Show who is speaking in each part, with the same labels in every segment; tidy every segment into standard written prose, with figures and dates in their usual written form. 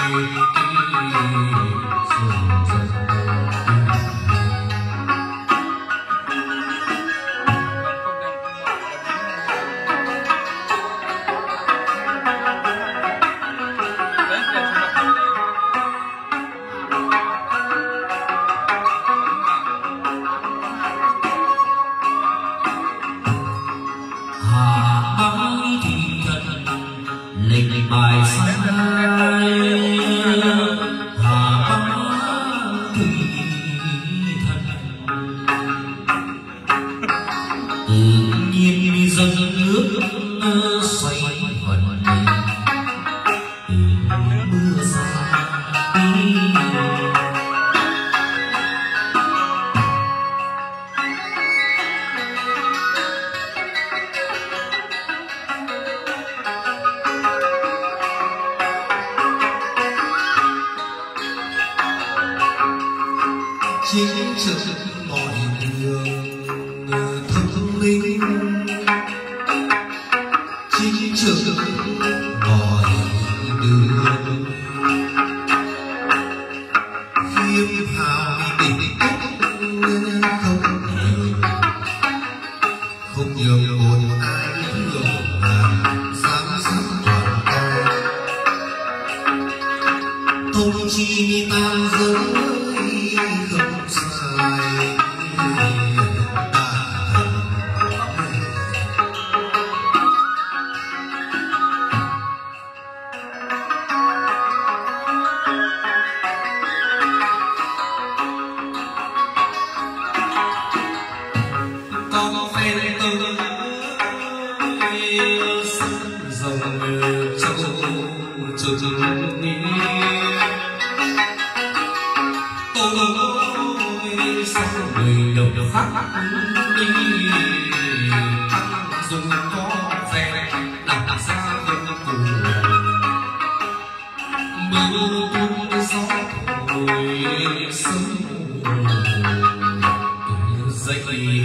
Speaker 1: chính trực mọi đường thông minh, chính trực mọi đường khiêm hào tình không nhường một ai thương làm giám sát toàn ca thông chi tam giới không sai con phê tư dòng châu trực đi tôi xong người đầu phát đi tăng dùng có vẻ đặt ra vô cùng mưa tuôn gió thổi sớm dậy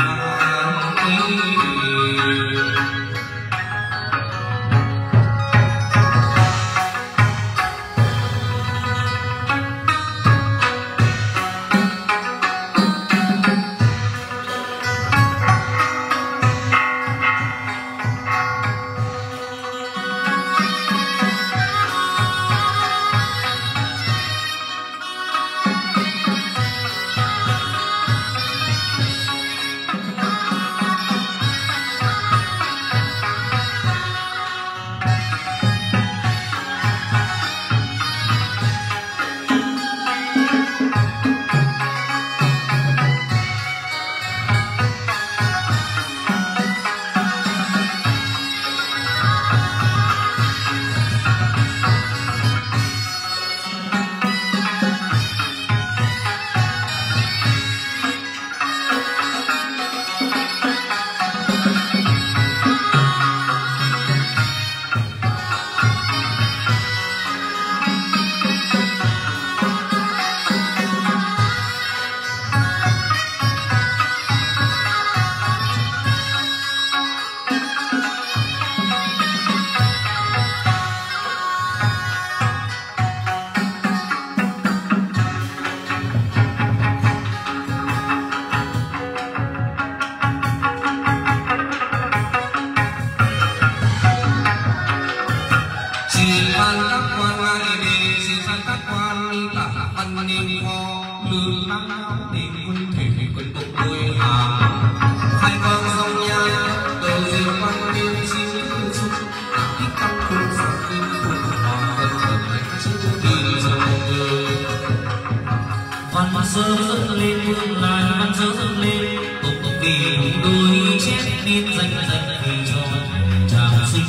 Speaker 1: sơ dâng lên hương lại văn sơ dâng lên tục kỳ đôi chép biên danh vì cho chàng sinh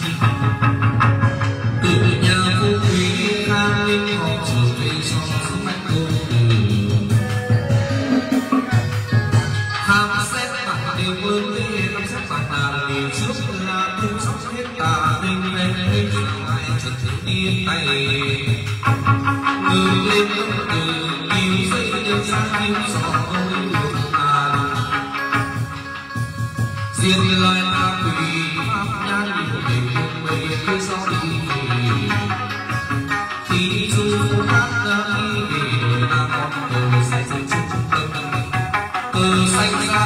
Speaker 1: từ nhà phú quý khang linh họ trở về cho sức mạnh cô từ khám xét bản đều vươn lên khám xét bản tà điều trước là thu sóc hết tà tinh lên lên ngoài trần thiếu niên tay người lên từ nhiều giây đều ra yêu gió ôi đường tàn riêng lời ta quỳ pháp nhang nhiều để cùng về phía sau đi khi chung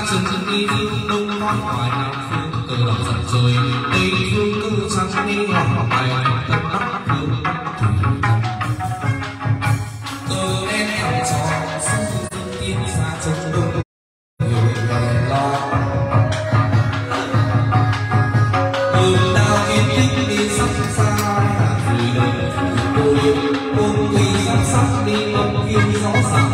Speaker 1: trừng đi phương đông thoát ngoài nam phương cờ đỏ dập trời tây phương cư trắng đi hoàng bài tây bắc phương cờ đen eo tròn sông tiên xa trông đông người về lo đường đào yên tĩnh đi sắp xa rồi đồng tôi ôm quỳ sắp sắp đi công viên gió sáng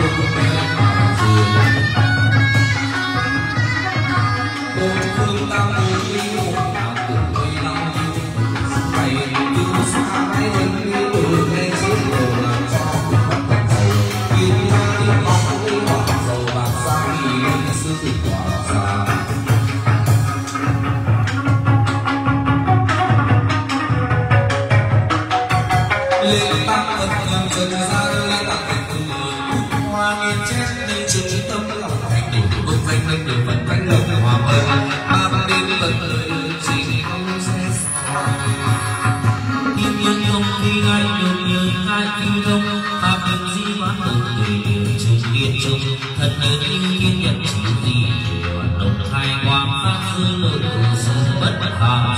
Speaker 1: thật nhớ như kiên nhẫn chỉ gì đồng thai quang phát rơi nỗi khổ sầu bất hạ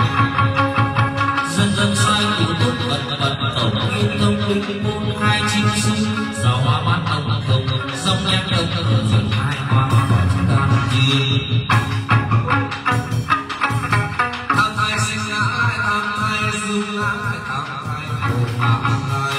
Speaker 1: dần dần sai của tốt bật tổng yên thông linh môn hai chim sung sao hoa bát hồng không dòng nhạc đông ở dần hai hoa cam tiên tham thai sinh ngã lại tham thai dương ngã lại tham thai khổ hạ thai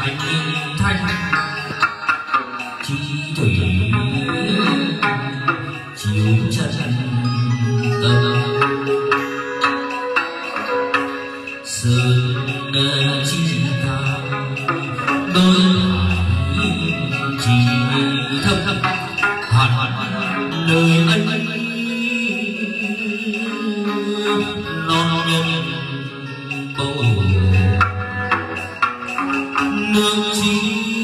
Speaker 1: anh thanh chi thủy chiếu chân tâm sơn chi cao đôi chỉ thâm hạt nơi anh non nhân bầu nước chi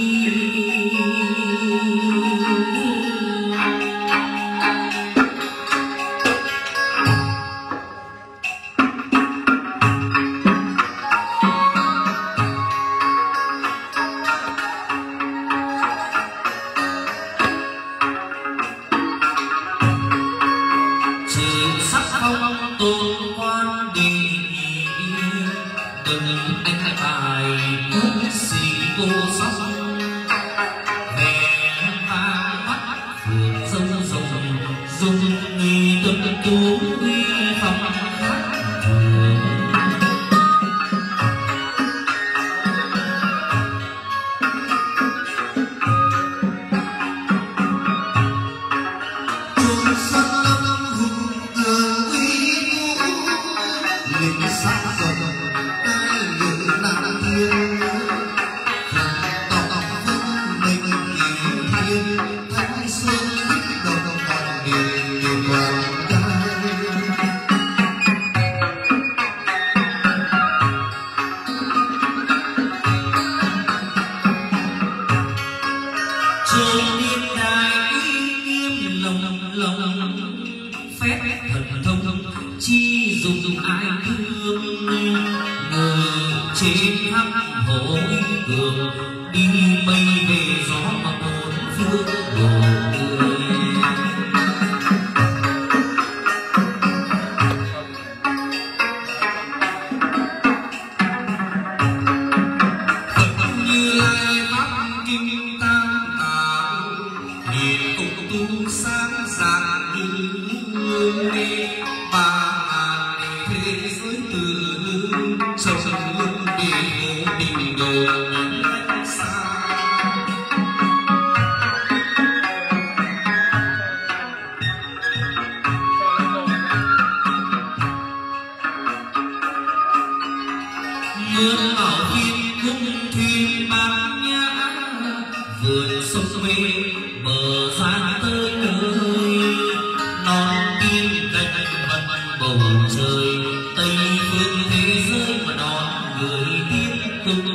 Speaker 1: tôn quan đi từng anh bài cũng xì cô sóc về và mắt phượng sông rồng dùng nghi tâm tú uy phong khác thường chung sắc lâm hùng tường lịch sắc dần ai dự làm thiên tộc vương mình nhìn thiên thanh xuân biết đồng còn điều toàn cai trên thiên đài uy nghiêm lồng lồng phép thần thông chi dùng ai thương ngờ trên khắp hội cường đi mây về gió mà bốn phương đổ tươi Phật Như Lai pháp kinh tam tạo hiền tục tu sáng dạng như ba thế giới từ sâu hướng đi ngũ đình đường xa mưa bảo viên cung thuyền bát nhã vườn sông mê bờ xa tới nơi non biên cánh bật bầu trời tây phương thế giới mà đón người tiếp tục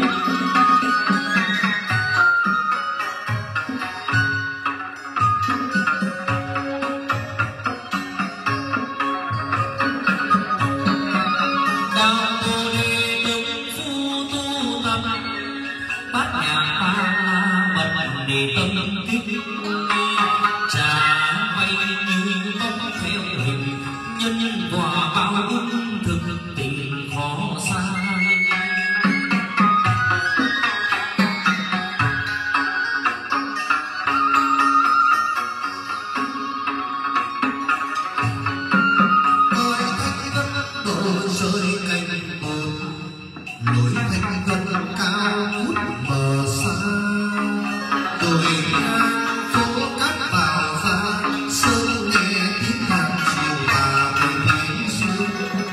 Speaker 1: đạo bồ đề đồng phu tu tập bát nhã ba la mật đề tâm thích trà vay như bóng theo hình nhân nhân quả bao ung thực tình khó xa ơi thanh đất bầu trời cành bồn lối thanh vân cao ngút mờ xa đồi ngang phố cát vào ra sớm nghe tiếng hàng chiều tà về tiếng xưa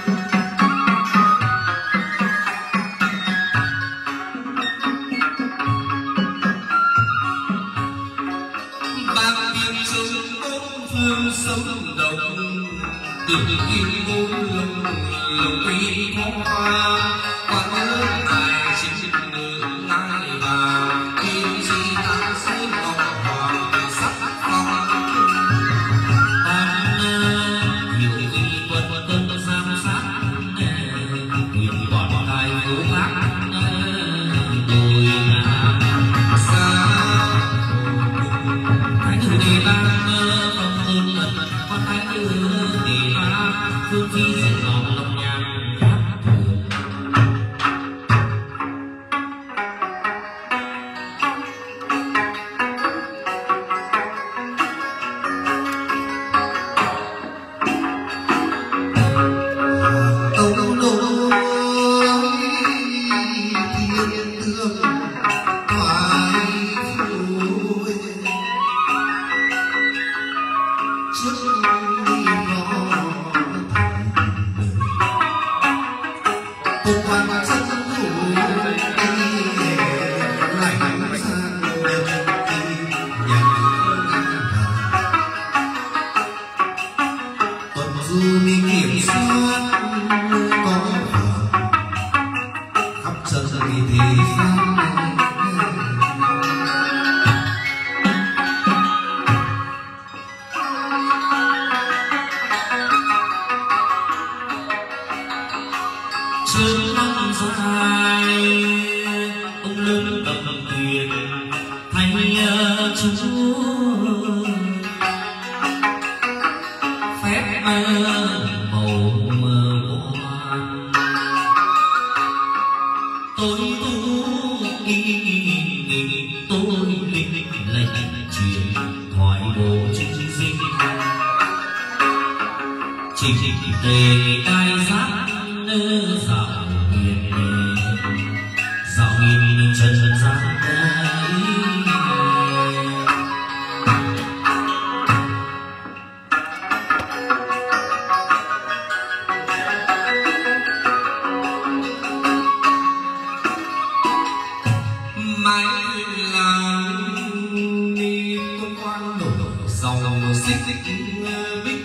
Speaker 1: bạc tiếng sông bốn phương sông đồng từ yên bốn lồng lồng uy hoa qua lớn tài xin đường ngai vàng kim si ta xứ ngọc hoàng sắc phong ban hiệu uy quân quân giám sát quyền quản tài phố khác đồi ngà xa thái tử đề ba phong tôn mật con thái tử đề ba phương phi dạy ngọc lộc nhàn khác thường chúa phép màu quan tôi linh lệnh truyền thoại bộ chính dinh chỉ về đai giác dạo hiền trần gian mãi làm đi công quan đổ dòng xích bích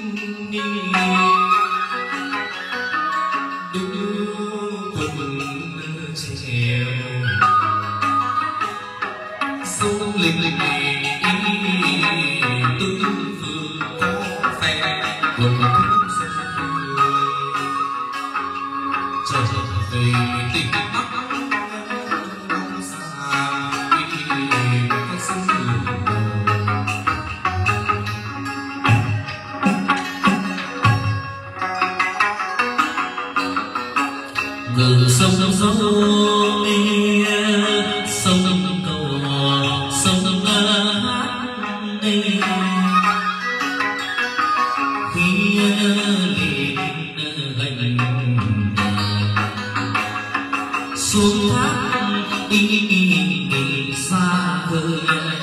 Speaker 1: đưa quần trèo sông lịch tư vừa có phe quần trở về tỉnh Bắc gừng sông sông sông cầu sông hát khi lên gành xuống thác đi xa vời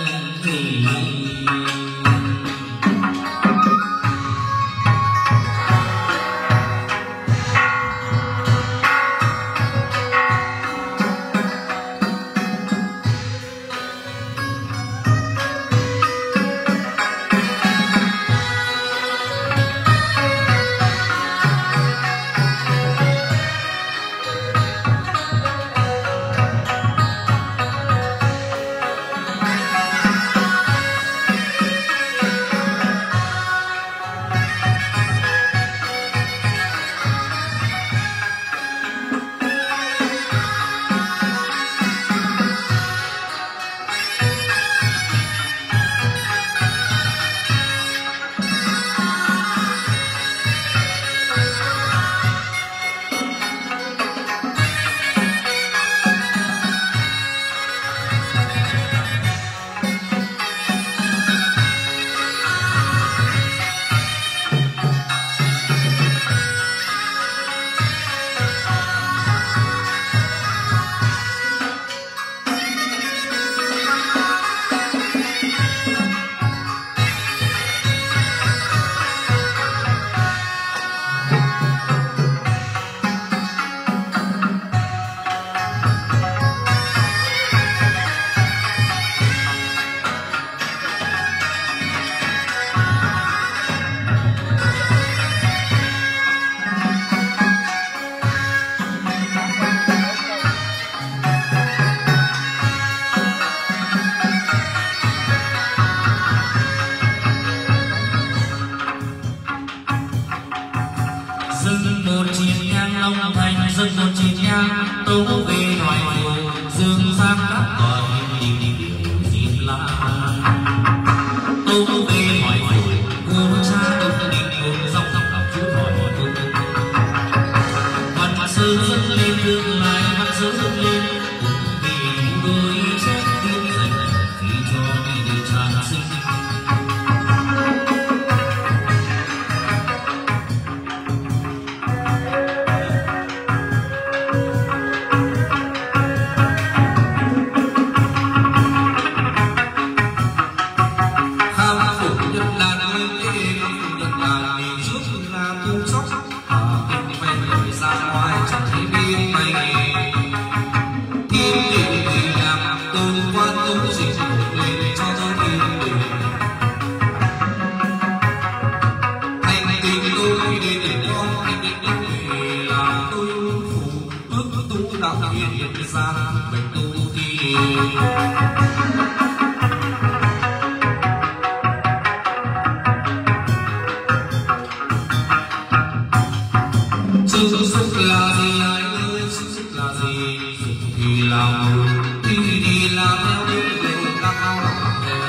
Speaker 1: dâng một chiếc nhang long thành dâng một chiếc nhang tấu về ngoài dương gian các cõi điều diên la tấu về ngoài vua cha đông định cùng dòng đọc chú hỏi văn sơ dâng lên tương lai văn sơ dâng lên vì đôi chết thương dành khi cho đi tràn sinh sức là gì ai ơi sức là gì thì làm thì làm theo đi đều cao lòng thề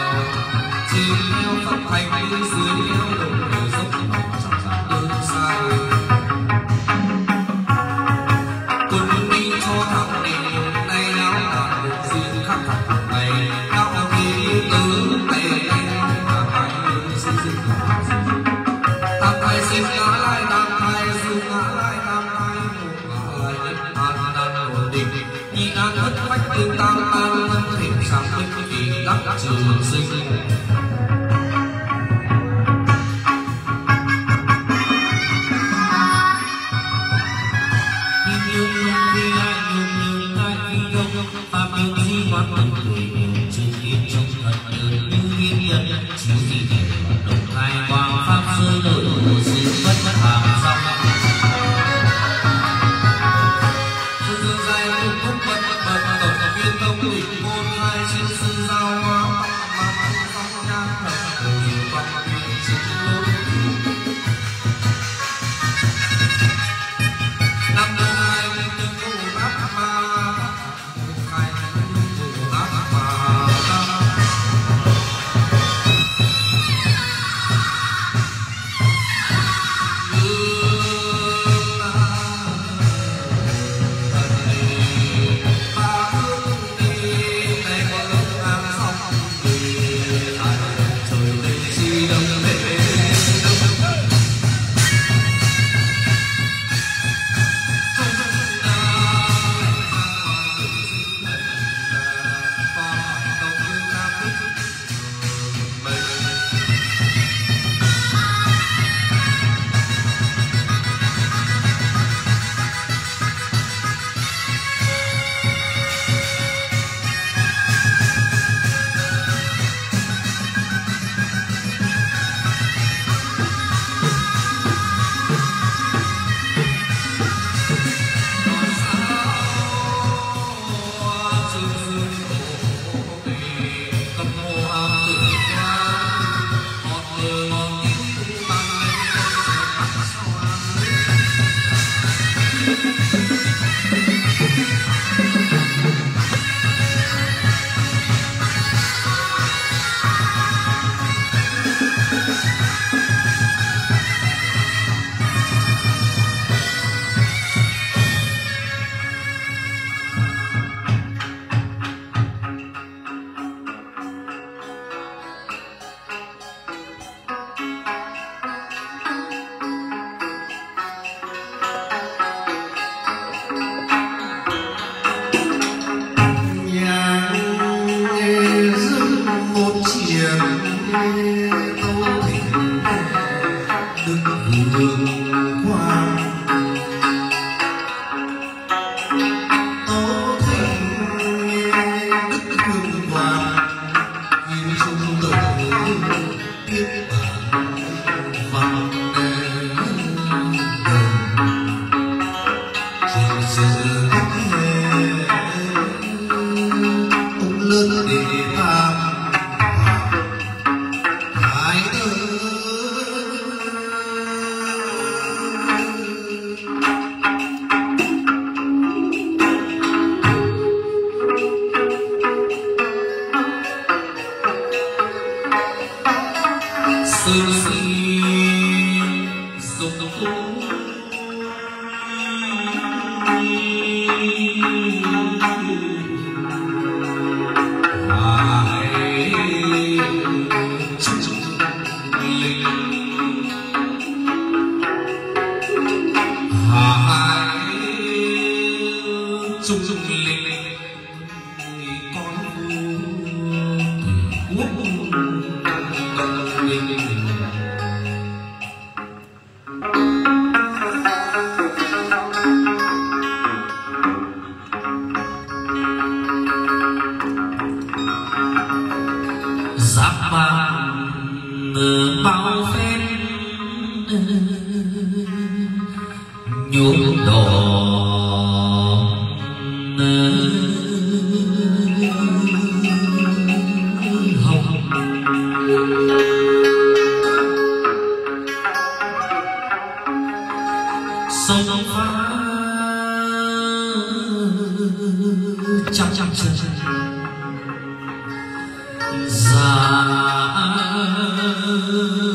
Speaker 1: Dạ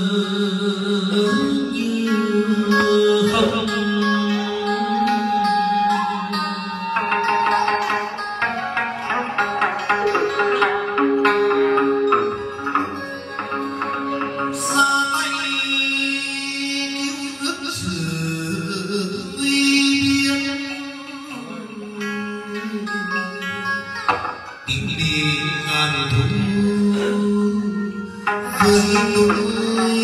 Speaker 1: tiếng đi ngàn thu với núi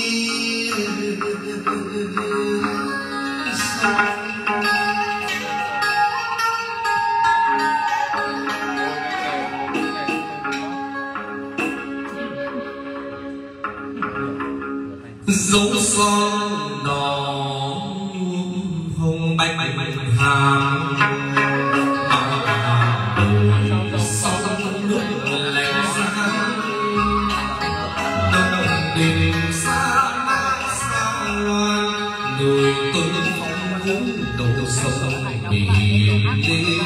Speaker 1: dấu son đỏ nhuộm hồng bạch hàm sóng nước lạnh giá đông đình xa mãi xa loan người tôi phong vũ đổ sông biển đêm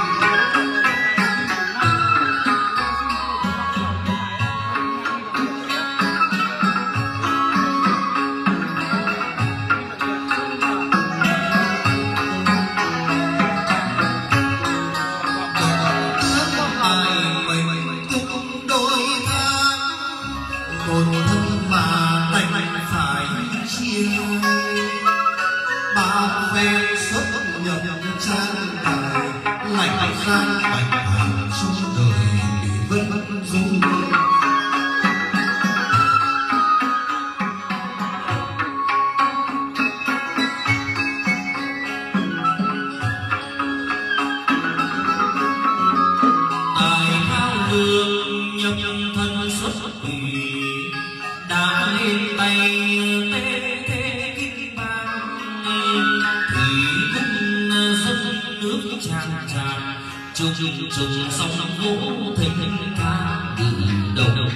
Speaker 1: trùng sông vỗ thênh thang từ đầu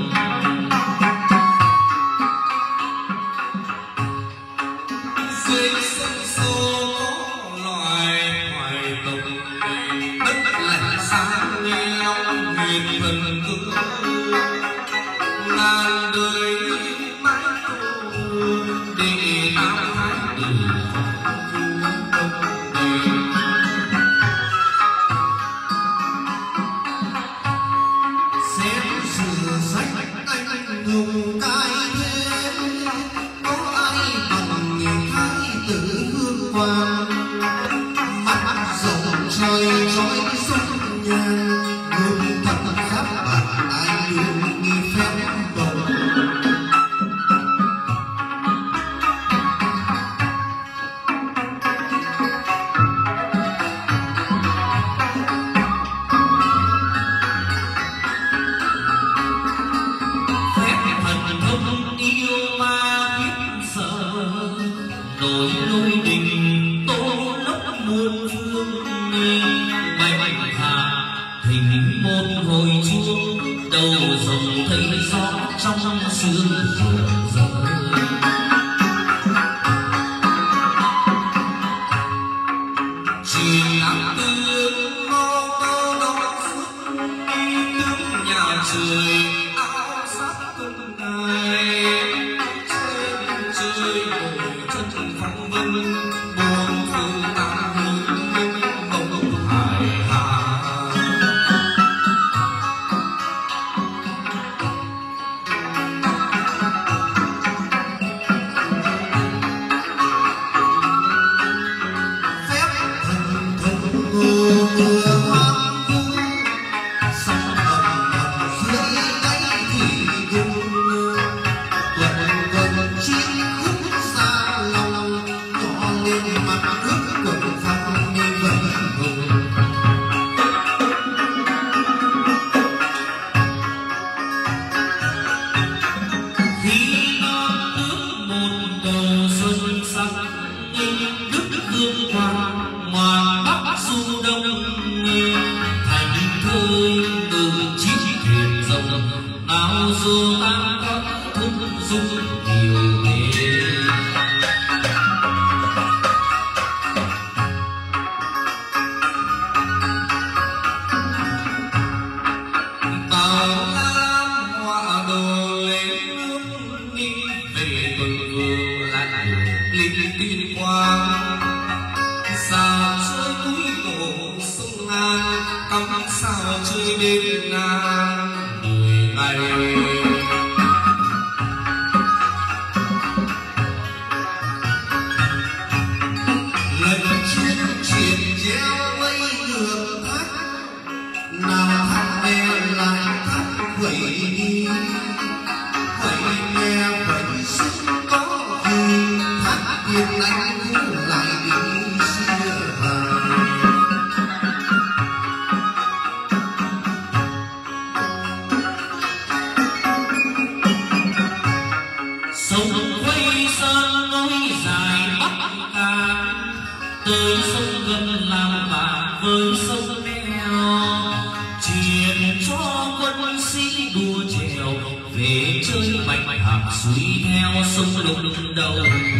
Speaker 1: dưới sông xô có loài hoài tộc đất lạnh xa nghèo huyền vần cư ngàn đời mãi tu để tao thái từ
Speaker 2: nào
Speaker 1: suy theo sông lục đầu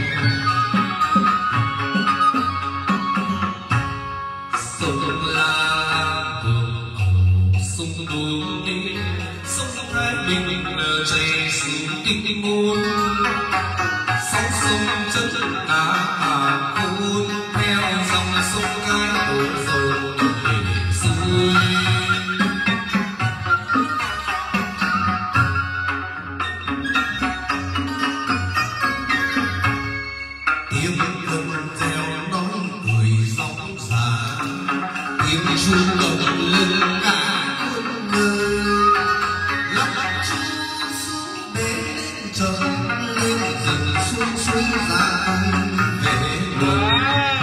Speaker 1: sông La sông Đồn đi sông Thái Bình chảy xuống kinh môn sóng sông chân cá cuốn theo dòng sông Cái đổ dồn về xuôi tiếng quân theo nói cười sóng xa tiếng chuông đồng lưng cả quân người lắc chú xuống bến trời lên dần xuống suối dài về nguồn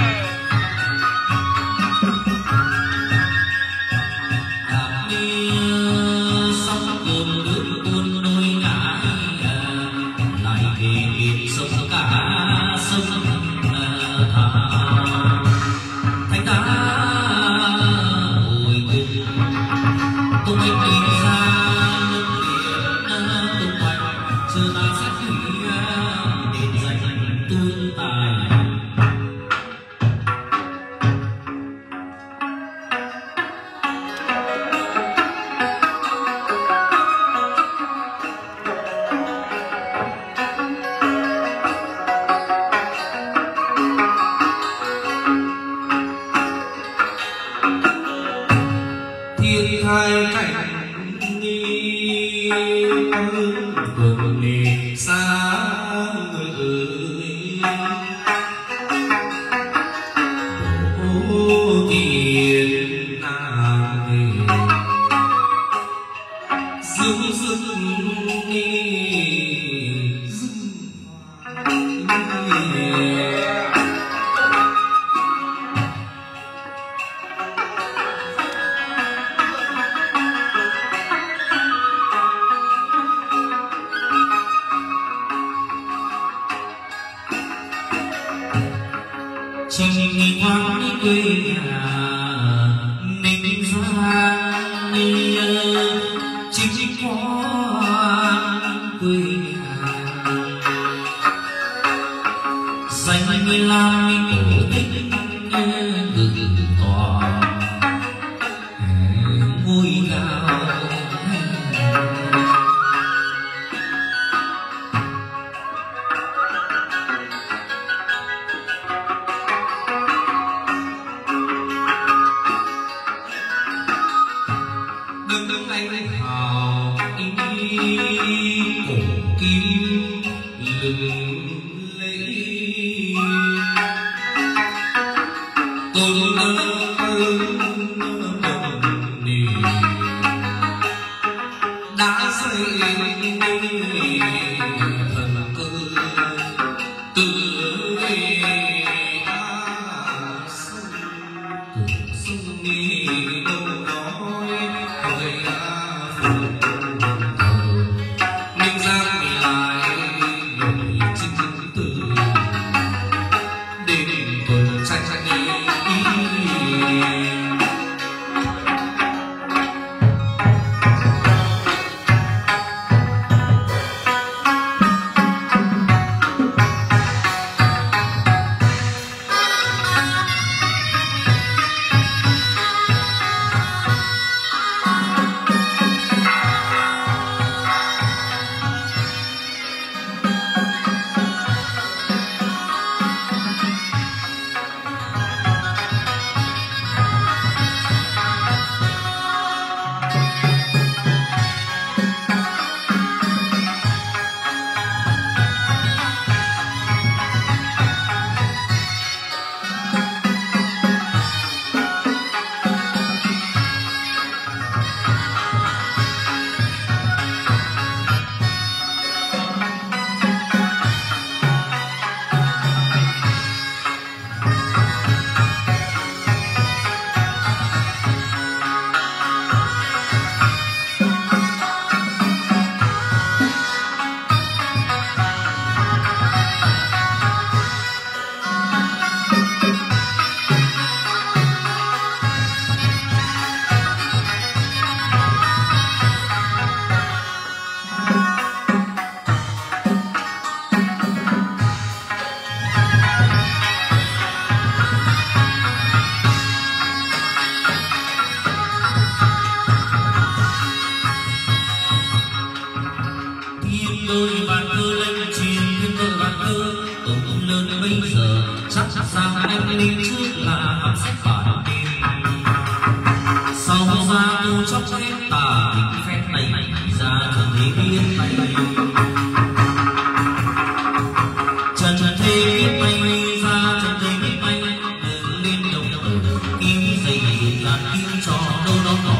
Speaker 1: đạp đi sông cồn nước tuôn đôi ngả lại về biển sông cả sông thanh tá hồi cùng tung anh đi ra nước biển tung hoành giờ ta sẽ thủy để dành tương tài thiên thai cảnh nghi vườn nề xa người bố thiên nàng dương dương trình quang đi quê nhà ninh giang đi trình quang quê nhà danh người làm cổ tích ngự tòa ngôi cao đứng anh hào ý cổ kim lừng lấy tôn ơn nề đã xây thần cơ từ sông đi đâu nói ninh giang đi lại người chính từ đến tuần tranh đi sang anh đi trước là học sách bản tin sau ra tu chóc hết tà định phép này ra trần thế biết tay trần thế biết tay ra trần thế biết tay lên đầu kim dây là kim cho đâu đó đỏ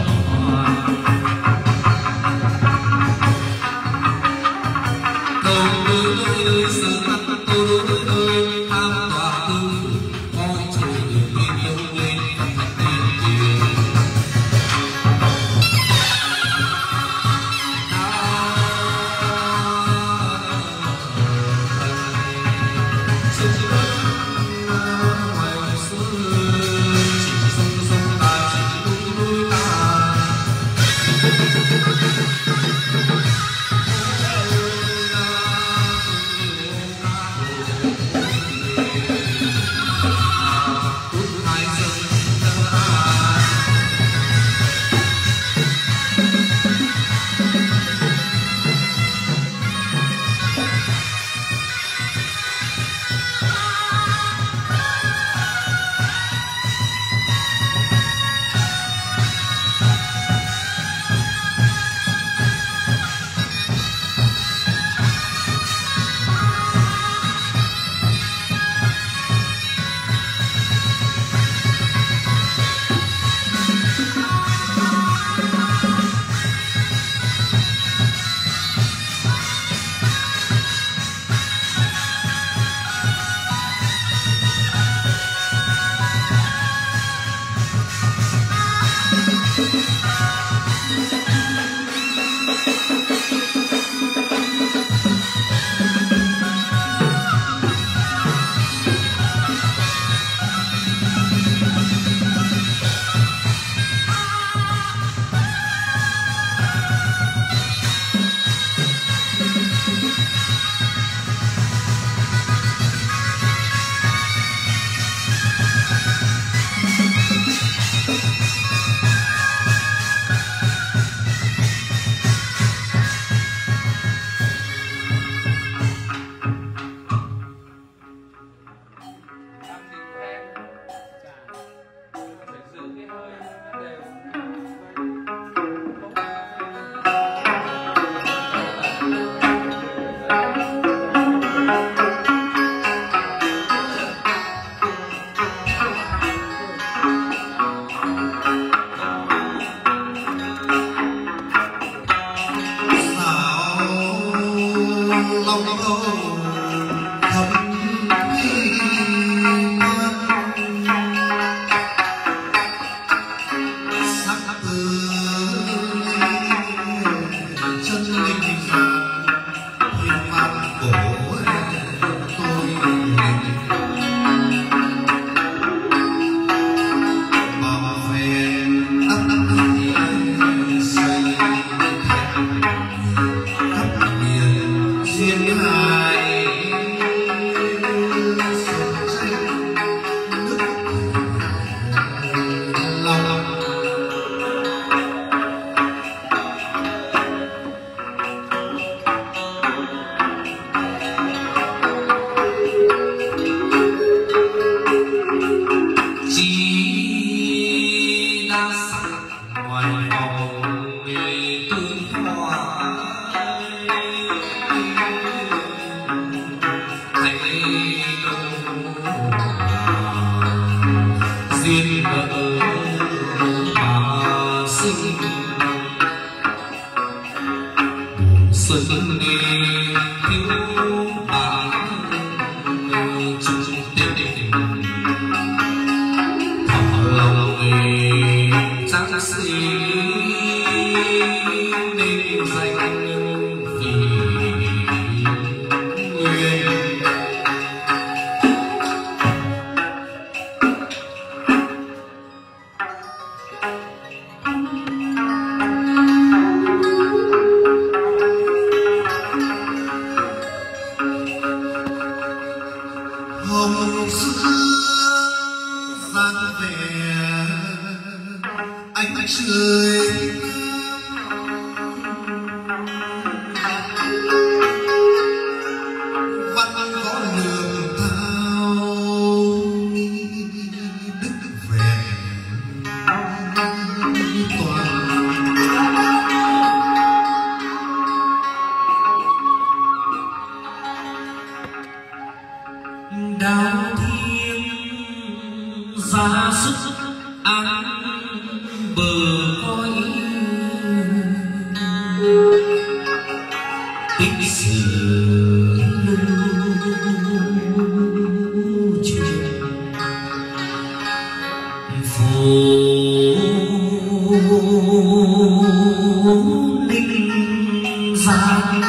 Speaker 1: Ninh Giang.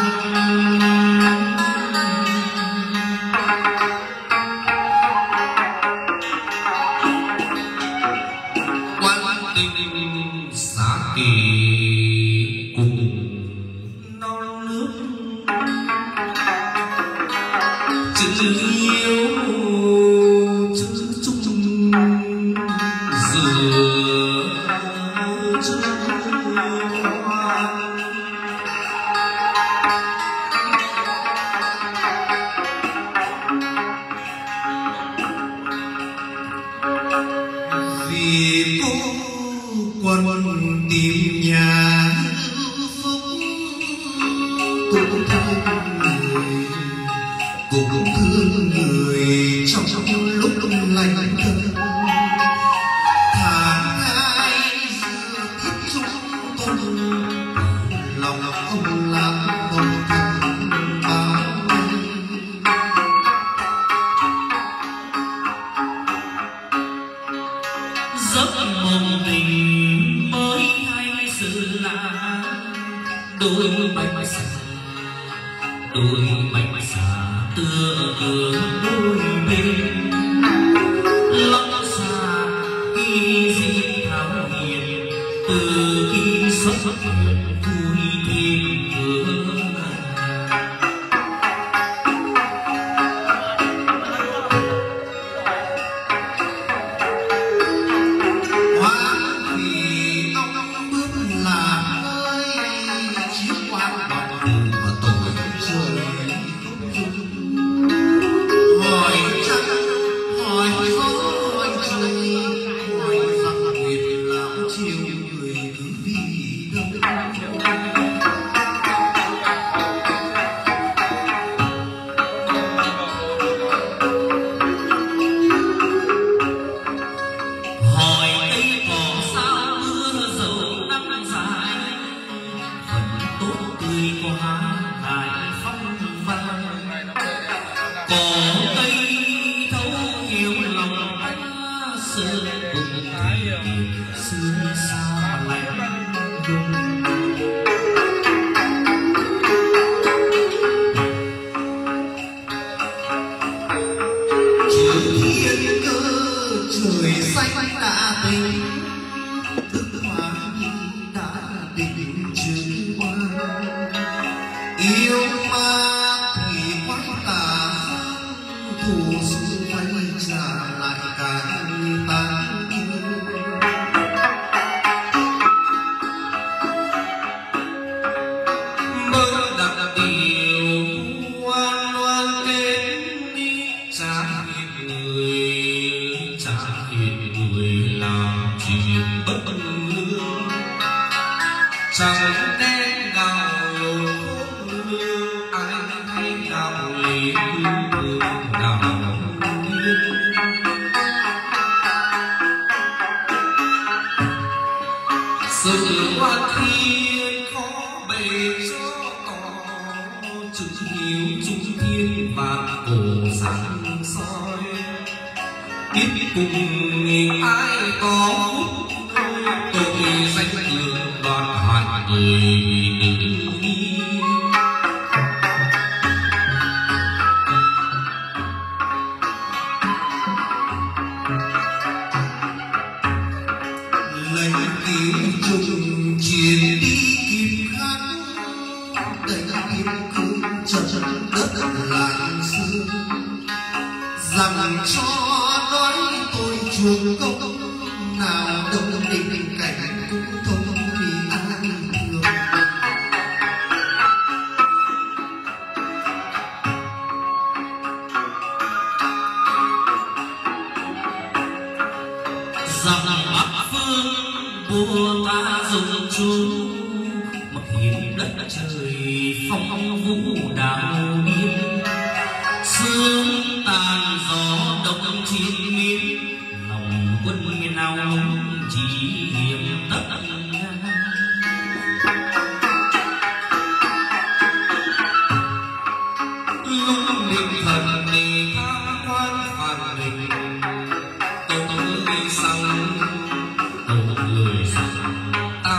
Speaker 1: Quan tình xa kỳ cùng non nước chữ yêu chữ chung dừa chữ hoa. Vì cô quân tìm nhà phúc cũng thương người trong lúc lạnh thầm. Tháng hai giữa tiết trung tuần lòng ông làm bồng thầm bao giấc mộng tình mới hay sự lạ. Đôi bạch xà tựa đôi bên lót xa khi di thảo hiền từ khi xuất hiện vui thêm hương. Hoa vì ông bước làm ơi chiếc quan bọc đường mà tôi trời hỏi trăng hỏi gió hỏi trời hỏi rằng nguyệt lão chiều người cứ vì đâu. Hỏi cây cỏ sao mưa dầu năm dài phần tốt tươi qua lại phong vân. Cỏ cây thấu hiểu lòng ta sương cùng sương xa lạnh lùng. Chiều thiên cơ trời xanh đã tình thức hoa đã định chữ hoa. Yêu ma thì quái tà thủ sự phải trả lại cả ta. Mơ đặt điều oan oan đến đi trả hiền người làm chuyện bất lương. Chẳng đen nào lương ai hay nào lệ hương nào sự hoa thiên khó bề cho tỏ chữ hiếu trung thiên và cổ sáng soi. Biết cùng ai có tôi danh lượng đoạt hại người nữ nhi. Lấy tiếng trùng truyền đi kịp khắc đầy kim cương trần đất lại xưa rằng cho nói tôi chuộc công nào đông định cảnh cũng không vì ai thương. Rằng Bắc Phương vua ta dùng chung mặc hiền đất trời phong vũ đào biên. Sương tàn gió đông chiến miên lòng quân miền nào chỉ hiểm tất. Lúc định thần đề tham quan phản định tôi nghĩ rằng ta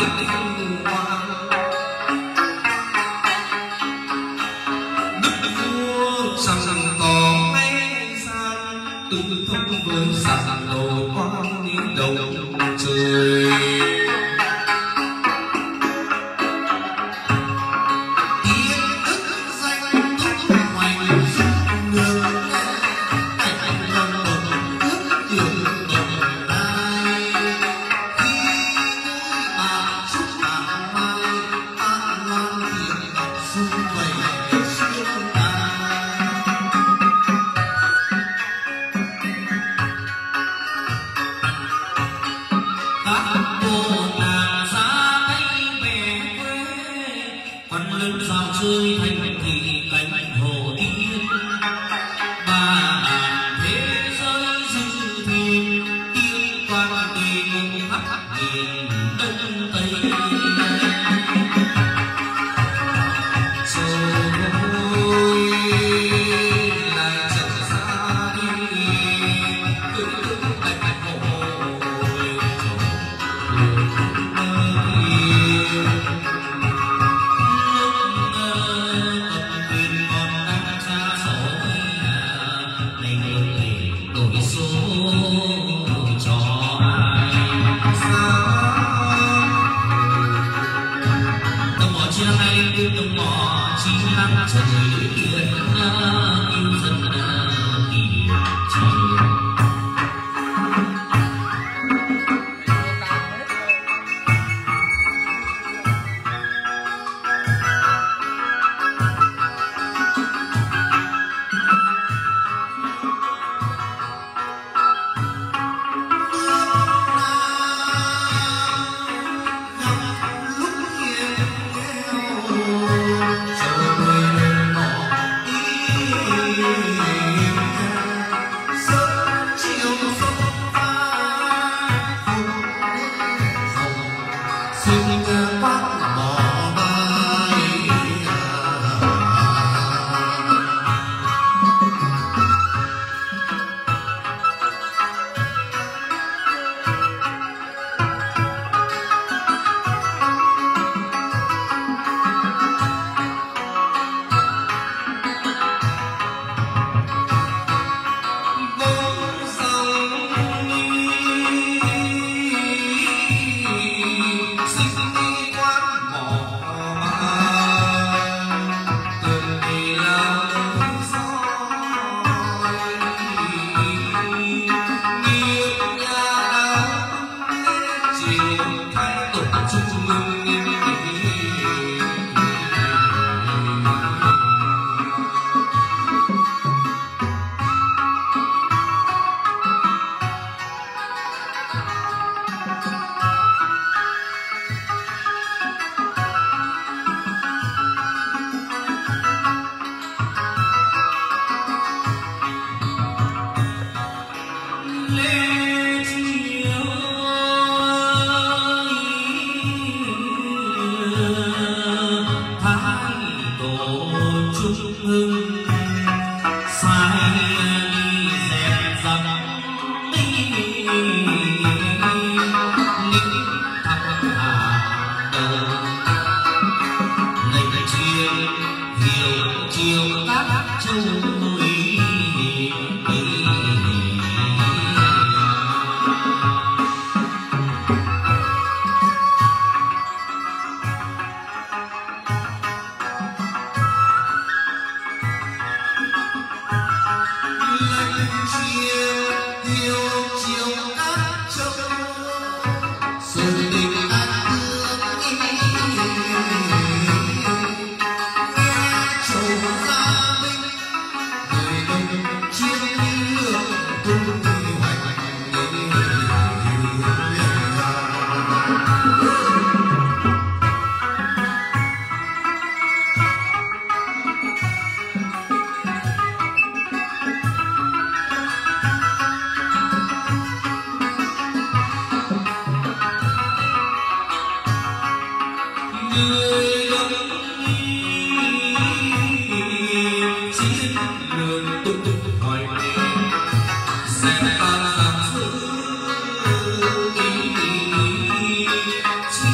Speaker 1: chiều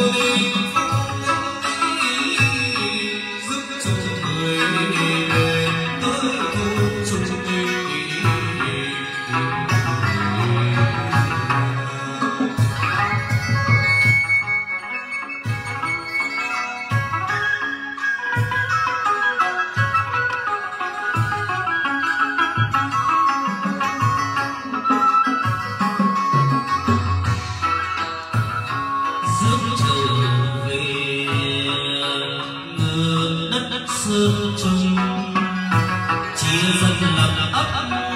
Speaker 1: sơn trung chia dân lập ấp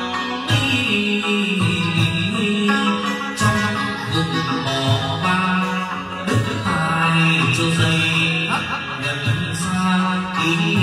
Speaker 1: trong vùng bỏ ba đức tài cho dây hắt gần xa ý.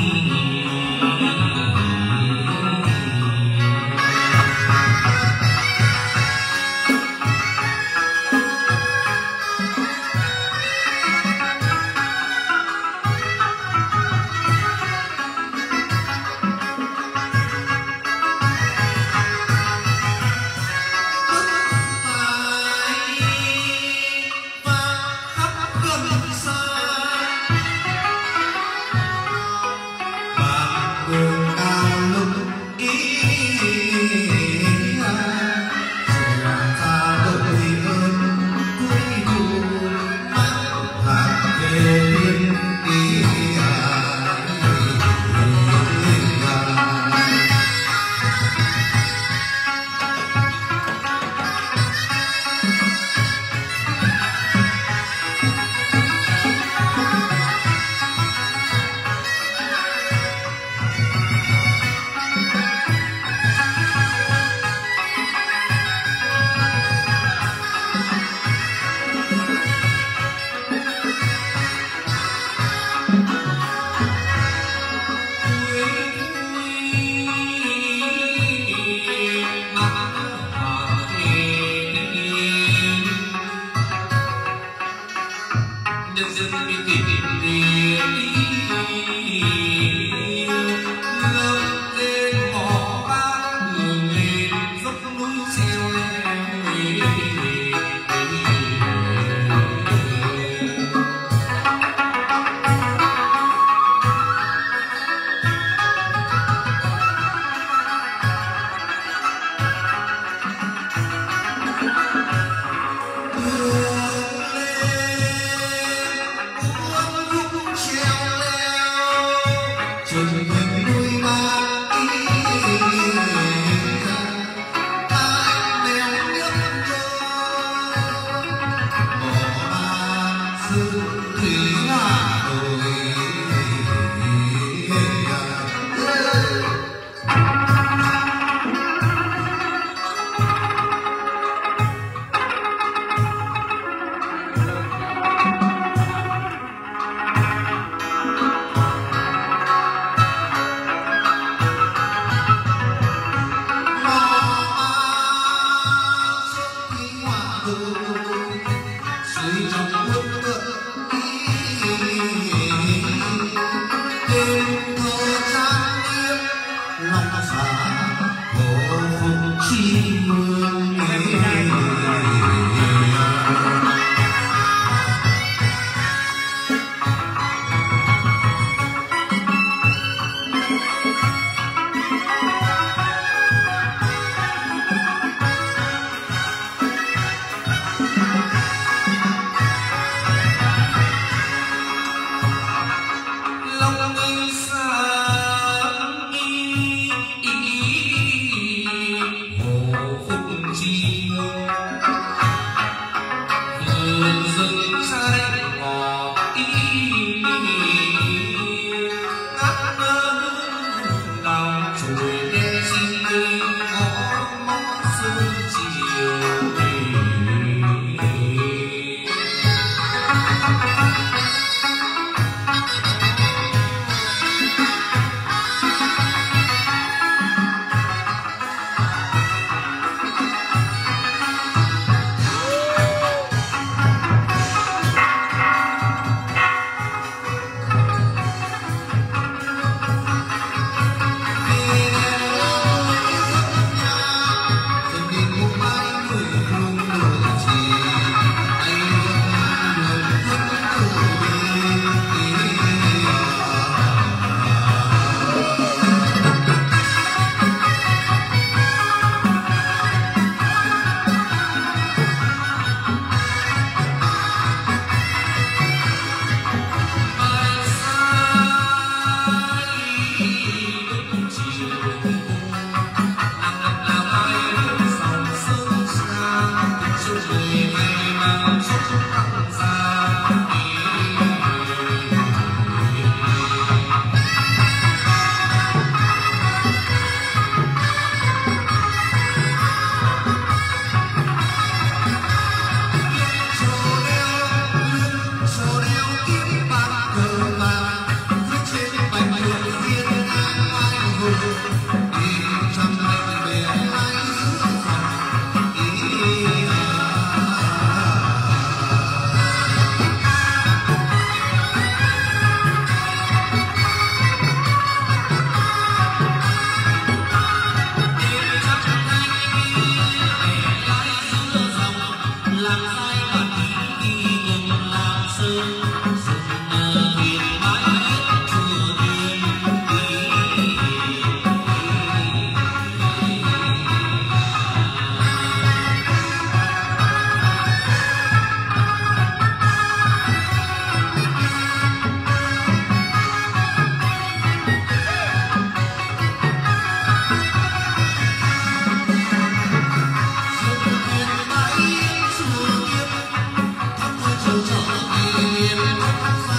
Speaker 1: Hãy subscribe cho kênh Ghiền Mì Gõ để không bỏ lỡ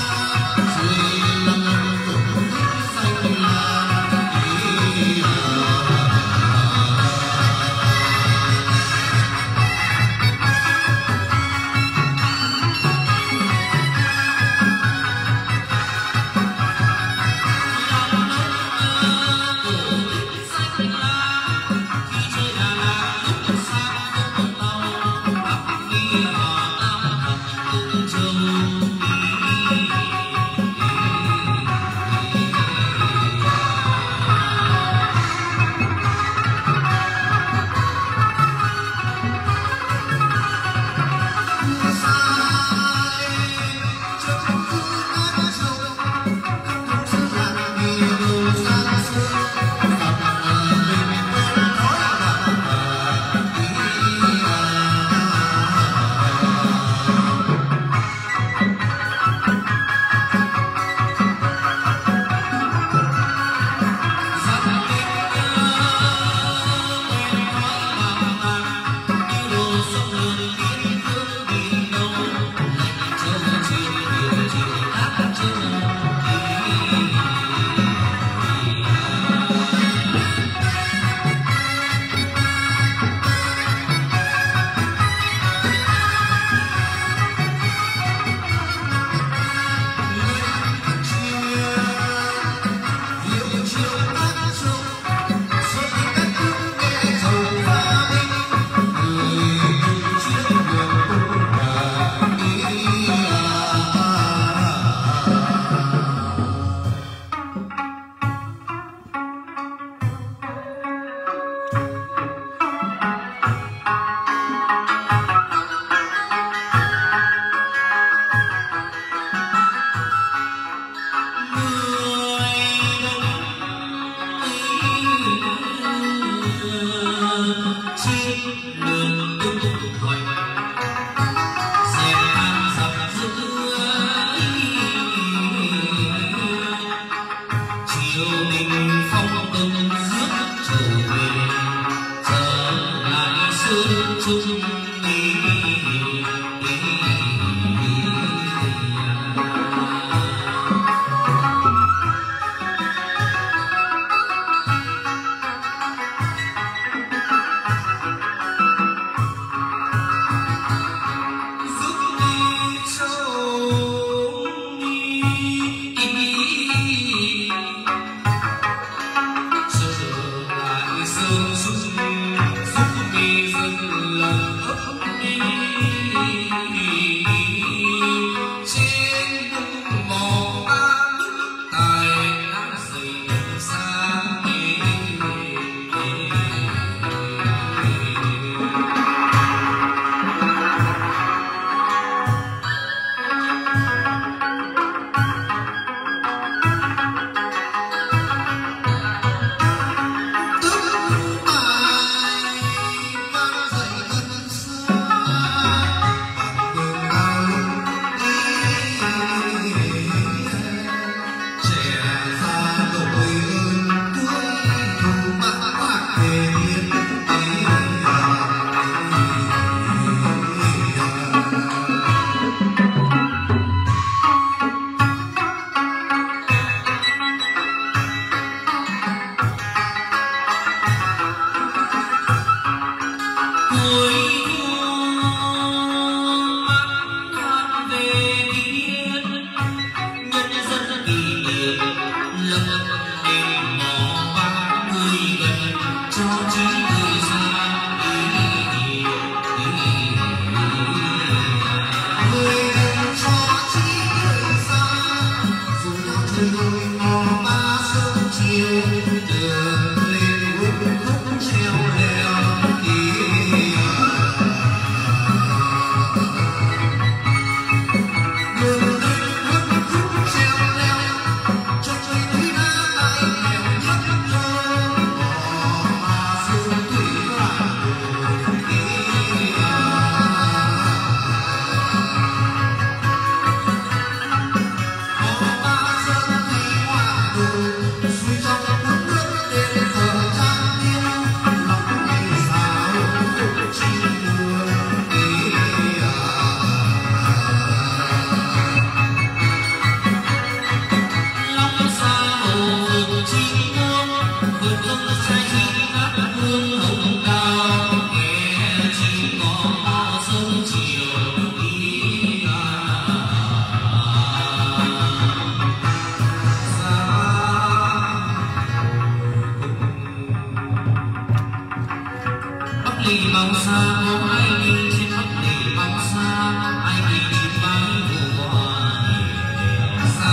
Speaker 1: bao xa có ai đi trên bắc để bao xa ai đi trên bãi hồ hoa xa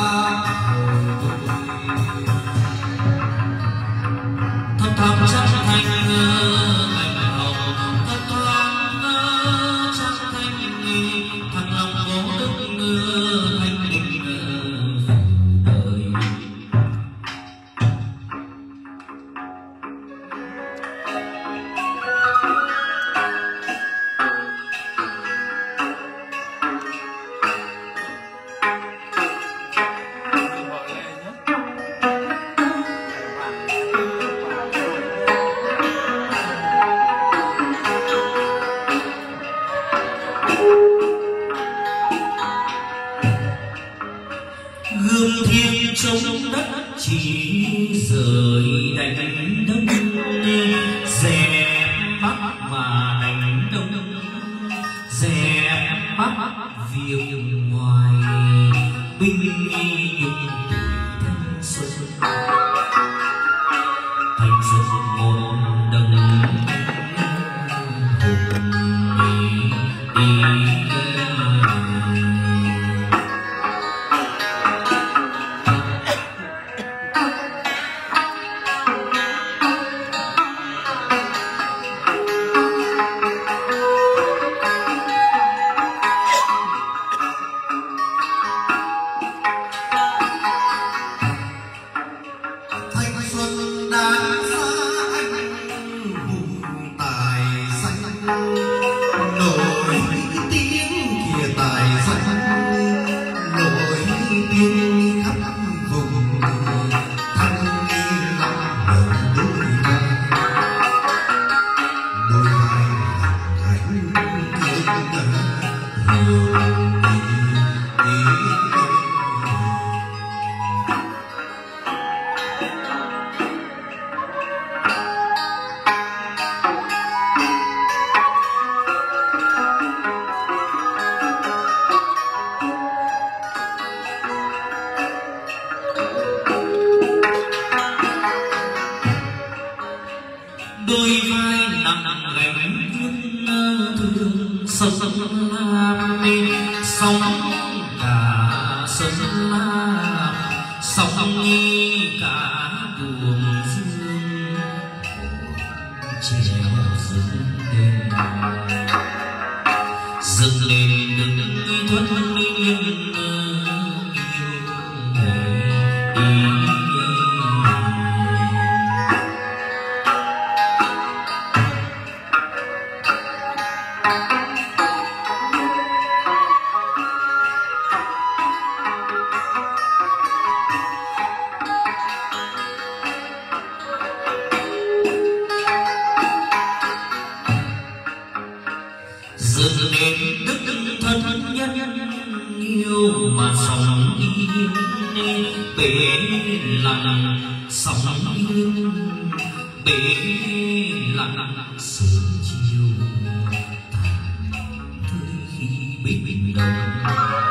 Speaker 1: thấp thấp chắc thành cành hồng thấp thoáng chắc thành thằng lòng có đức thanh định đời. Gương thiên trong đất chỉ rời đánh đông dẹp bắc và đánh đông dẹp bắc việc ngoài binh nhung thanh xuân một đồng đôi vai nặng gánh thương sông lam sông cả sông lam sông nhi cả buồn dương treo dâng lên đừng thuận yên dâng lên đức thân nhân yêu mà sống yên bể lặng sống yên bể lặng sớm chiều tàn tươi khi bình đồng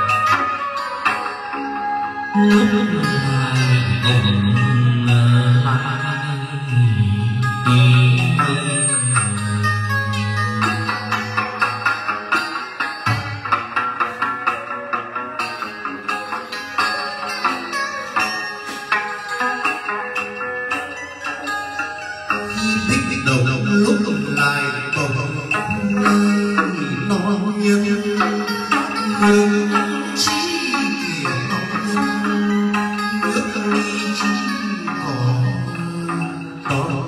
Speaker 1: lúc lại bồng lại lúc lại bồng non nhân nhưng chỉ non nhân nước ly chỉ còn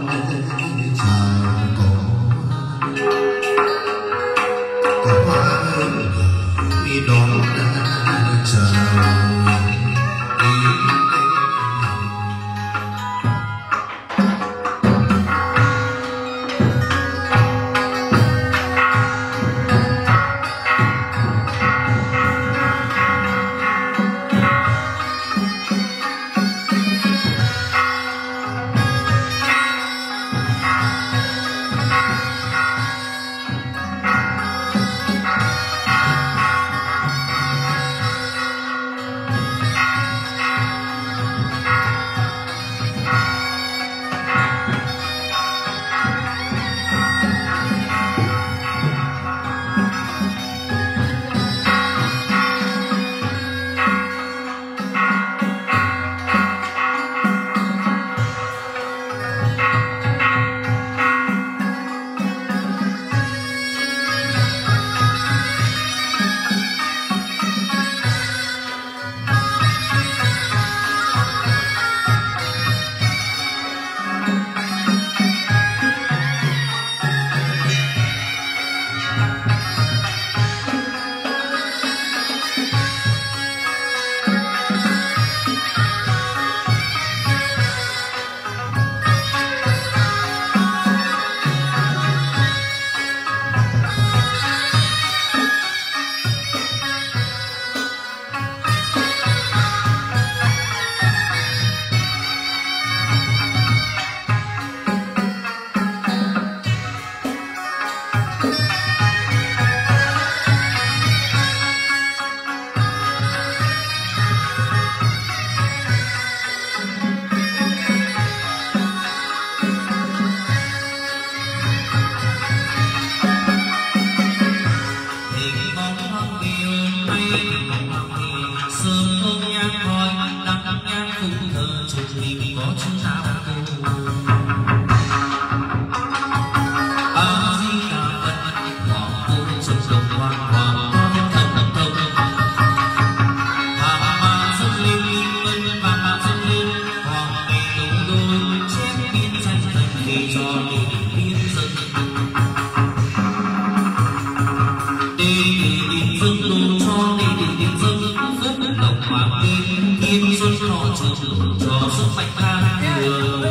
Speaker 1: đồng hóa thiên xuân họ trường cho sức mạnh tha đường.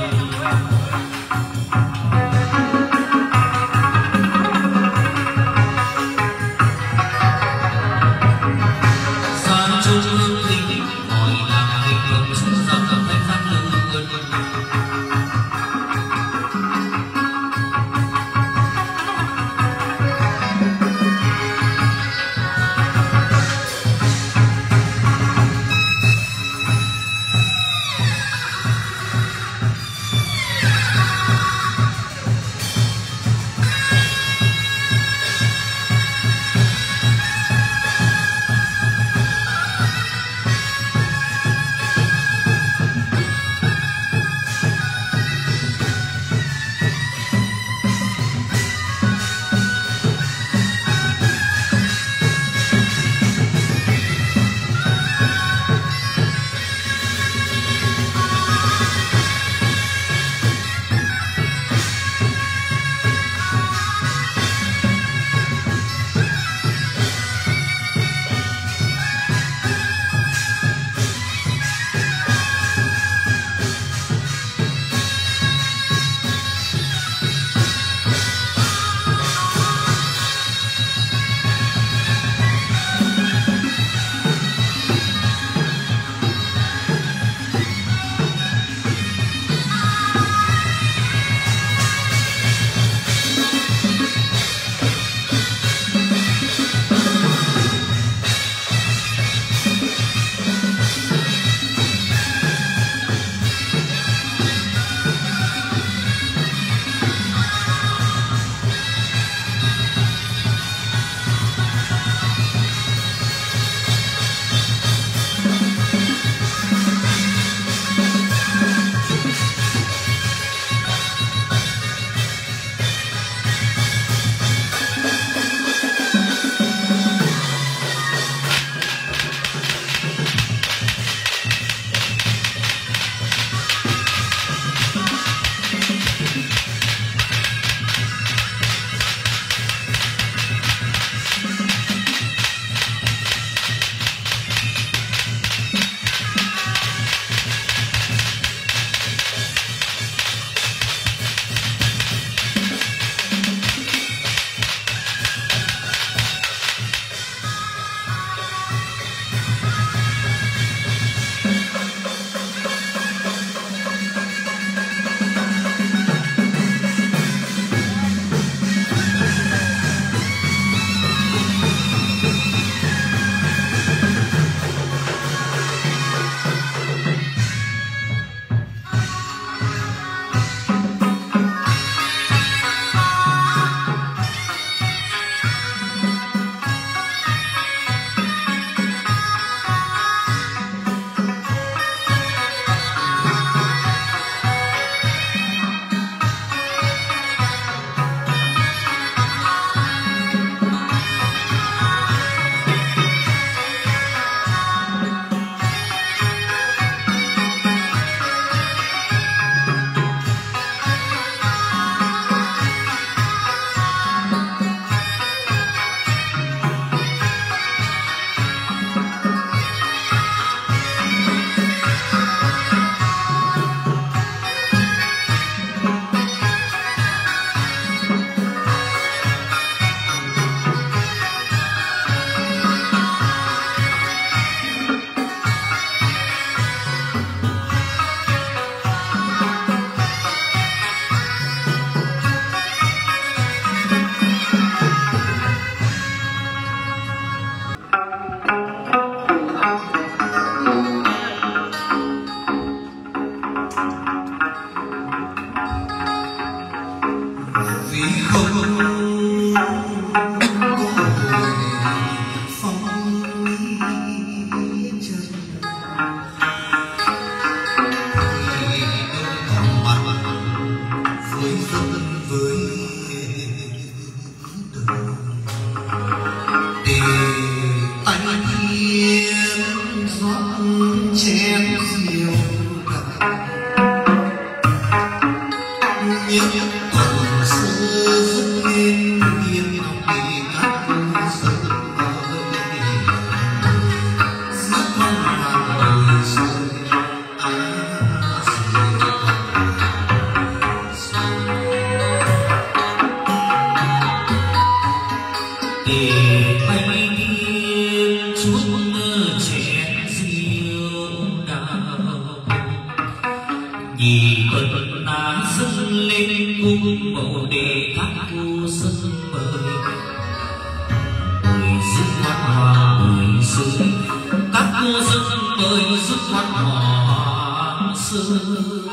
Speaker 1: vì bận ta dâng lên cung mộ để các cô dâng mời người giúp quan hòa người dưới các cô dâng mời giúp quan hòa xưa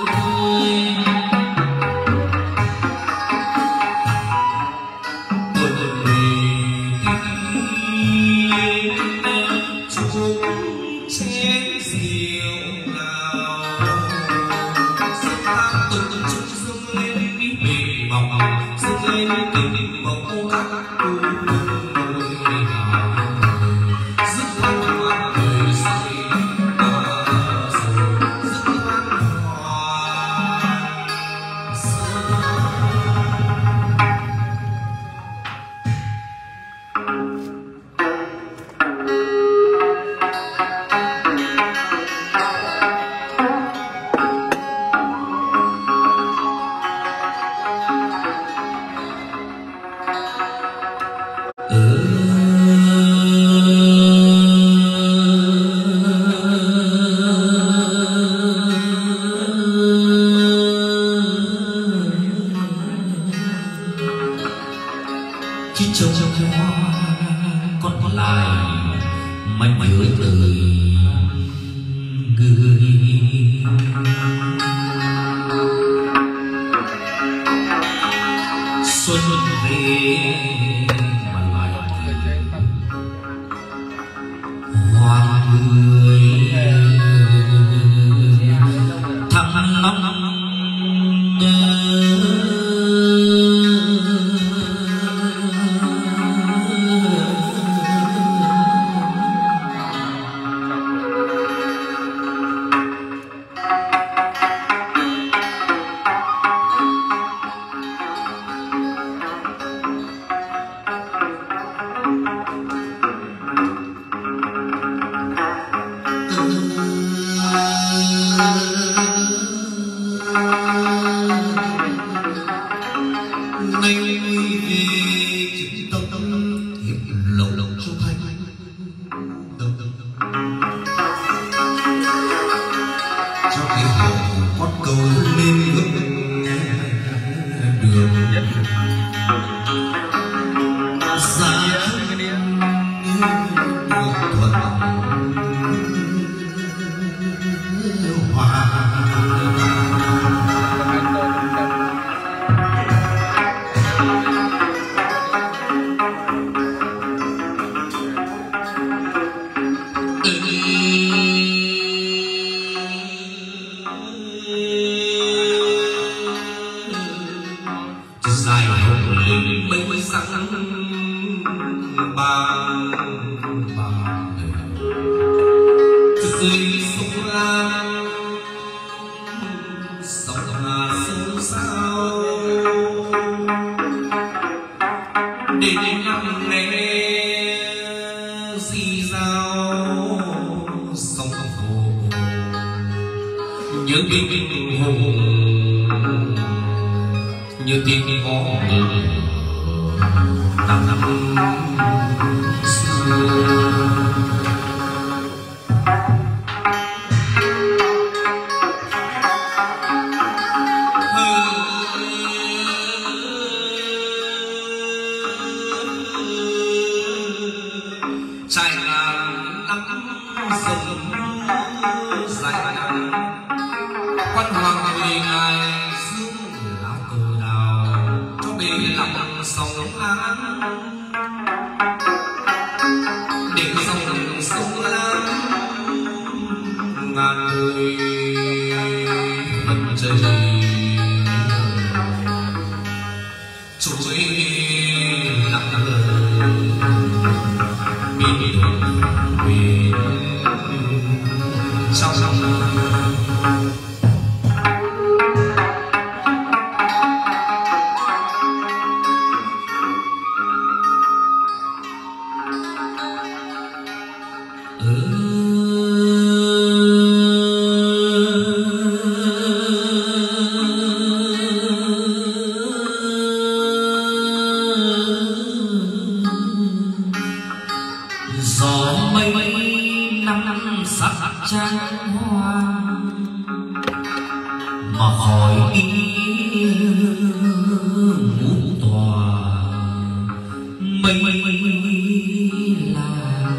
Speaker 1: mà khỏi ý ngũ tòa mây là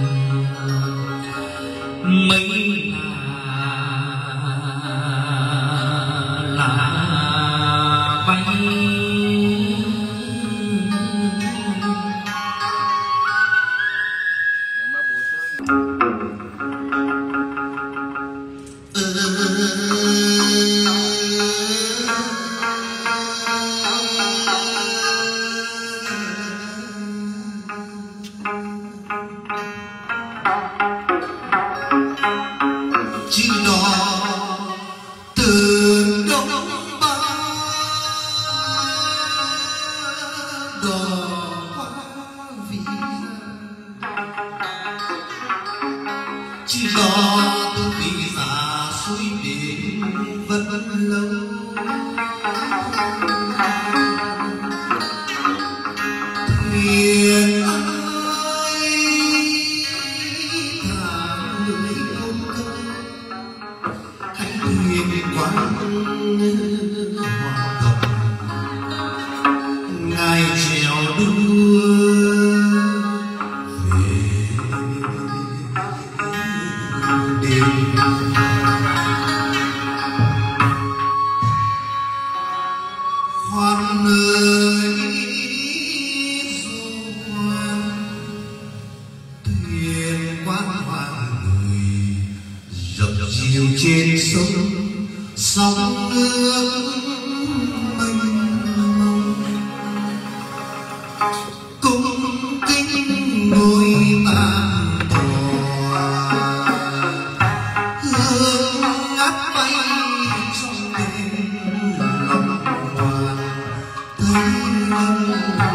Speaker 1: bay.
Speaker 2: Chỉ đò từ đông ba đò qua vì chỉ đò từ vì xa suối biển vẫn lâu thuyền ơi thả người không câu hãy thuyền quán hoa hồng ngài trèo đua về đêm khoan ơi du khoan thuyền quán hoa người dập dìu trên sông sóng nước mênh mông cung kính ngôi tam tòa hương ngát bay trong đêm lòng hoàng thấy lâm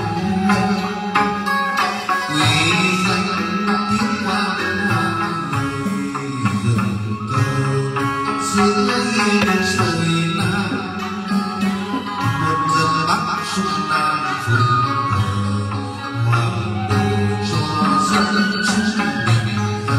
Speaker 2: quý danh tiếng quan hoa người rừng câu giữa yên trời nam một dân bắc sông nam phụng thờ hoàng đồ cho dân chúng mình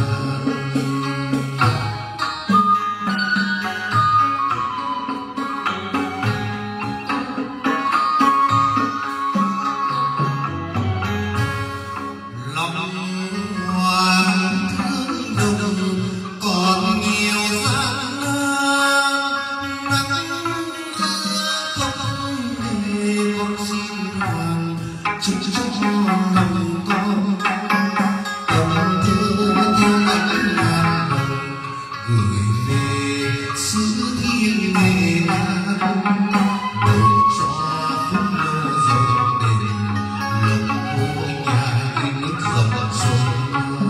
Speaker 2: lòng hoàng thương đồng còn nhiều gian nan nắng mưa không để con xin hoàng chúc cho lòng con cầm thơ theo ánh ngàn hồng gửi về xứ thiên nghệ an đồ cho phúc lô dòng đền lòng ngôi nhà nước dòng sông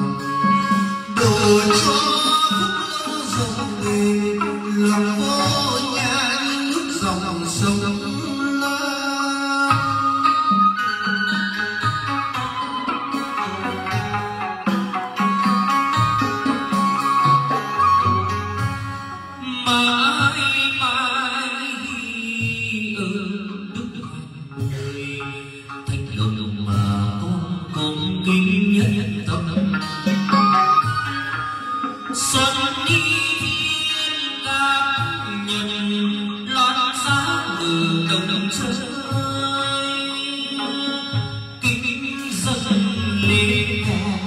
Speaker 2: đồ cho phúc lô dòng đền lòng ngôi nhà nước dòng sông
Speaker 1: mãi mãi đức hạnh người thành lòng mà con cùng kính nhất tâm xuân đi thiên ca nhận loan sáng từ đồng trời kính dâng lên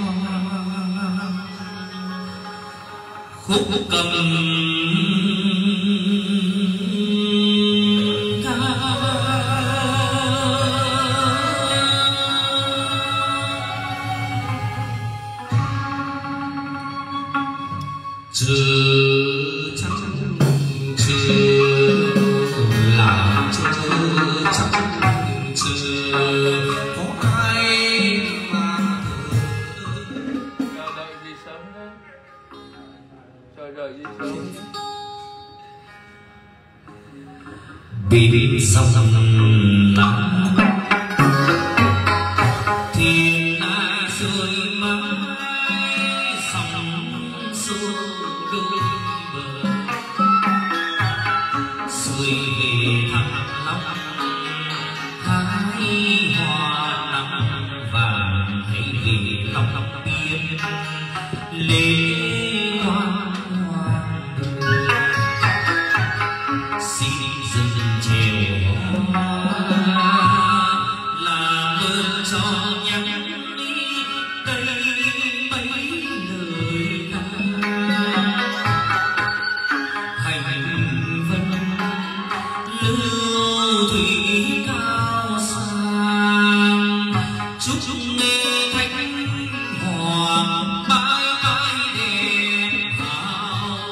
Speaker 1: khúc cầm chữ chắc chữ là chữ chắc chữ có ai mà
Speaker 3: chờ đợi gì sớm đấy, chờ đợi gì sớm
Speaker 1: bị sông nắng thiên na rơi mãi sóng xô đôi bờ xuôi về thăm long hái hoa nắng vàng hãy về long biên lễ hoa xin hành vân lưu thủy cao sang chúc nghe thánh hoàng mãi mãi đẹp hào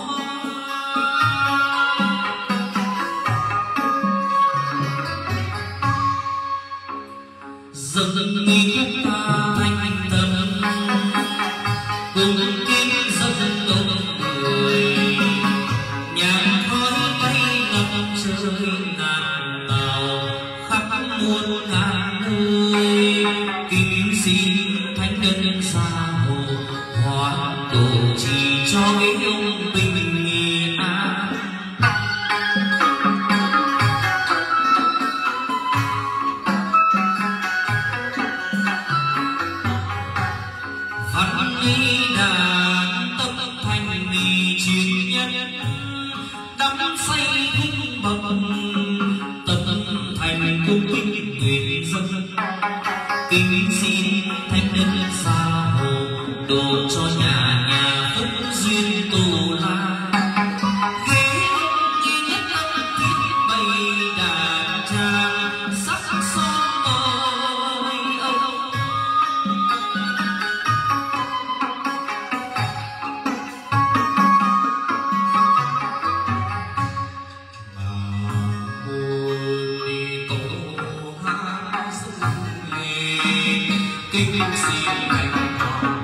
Speaker 1: dâng nghi khúc ta thanh tâm cùng kính dâng công người nhàn khói bay ngập trời ngàn màu khắp muôn ngàn nơi kính xin thánh nhân gia hộ hóa độ trì cho ông bình an. Văn ly đàn tâm thành vì truyền nhân đắm say cung bậc tâm thành cung kính nguyện dân kính xin thánh nhân gia hộ độ cho nhà nhà phúc duyên tu la ghế nghi nhất tâm thiết bày đàn trang sắc son ôi ông kính xin thánh hoàng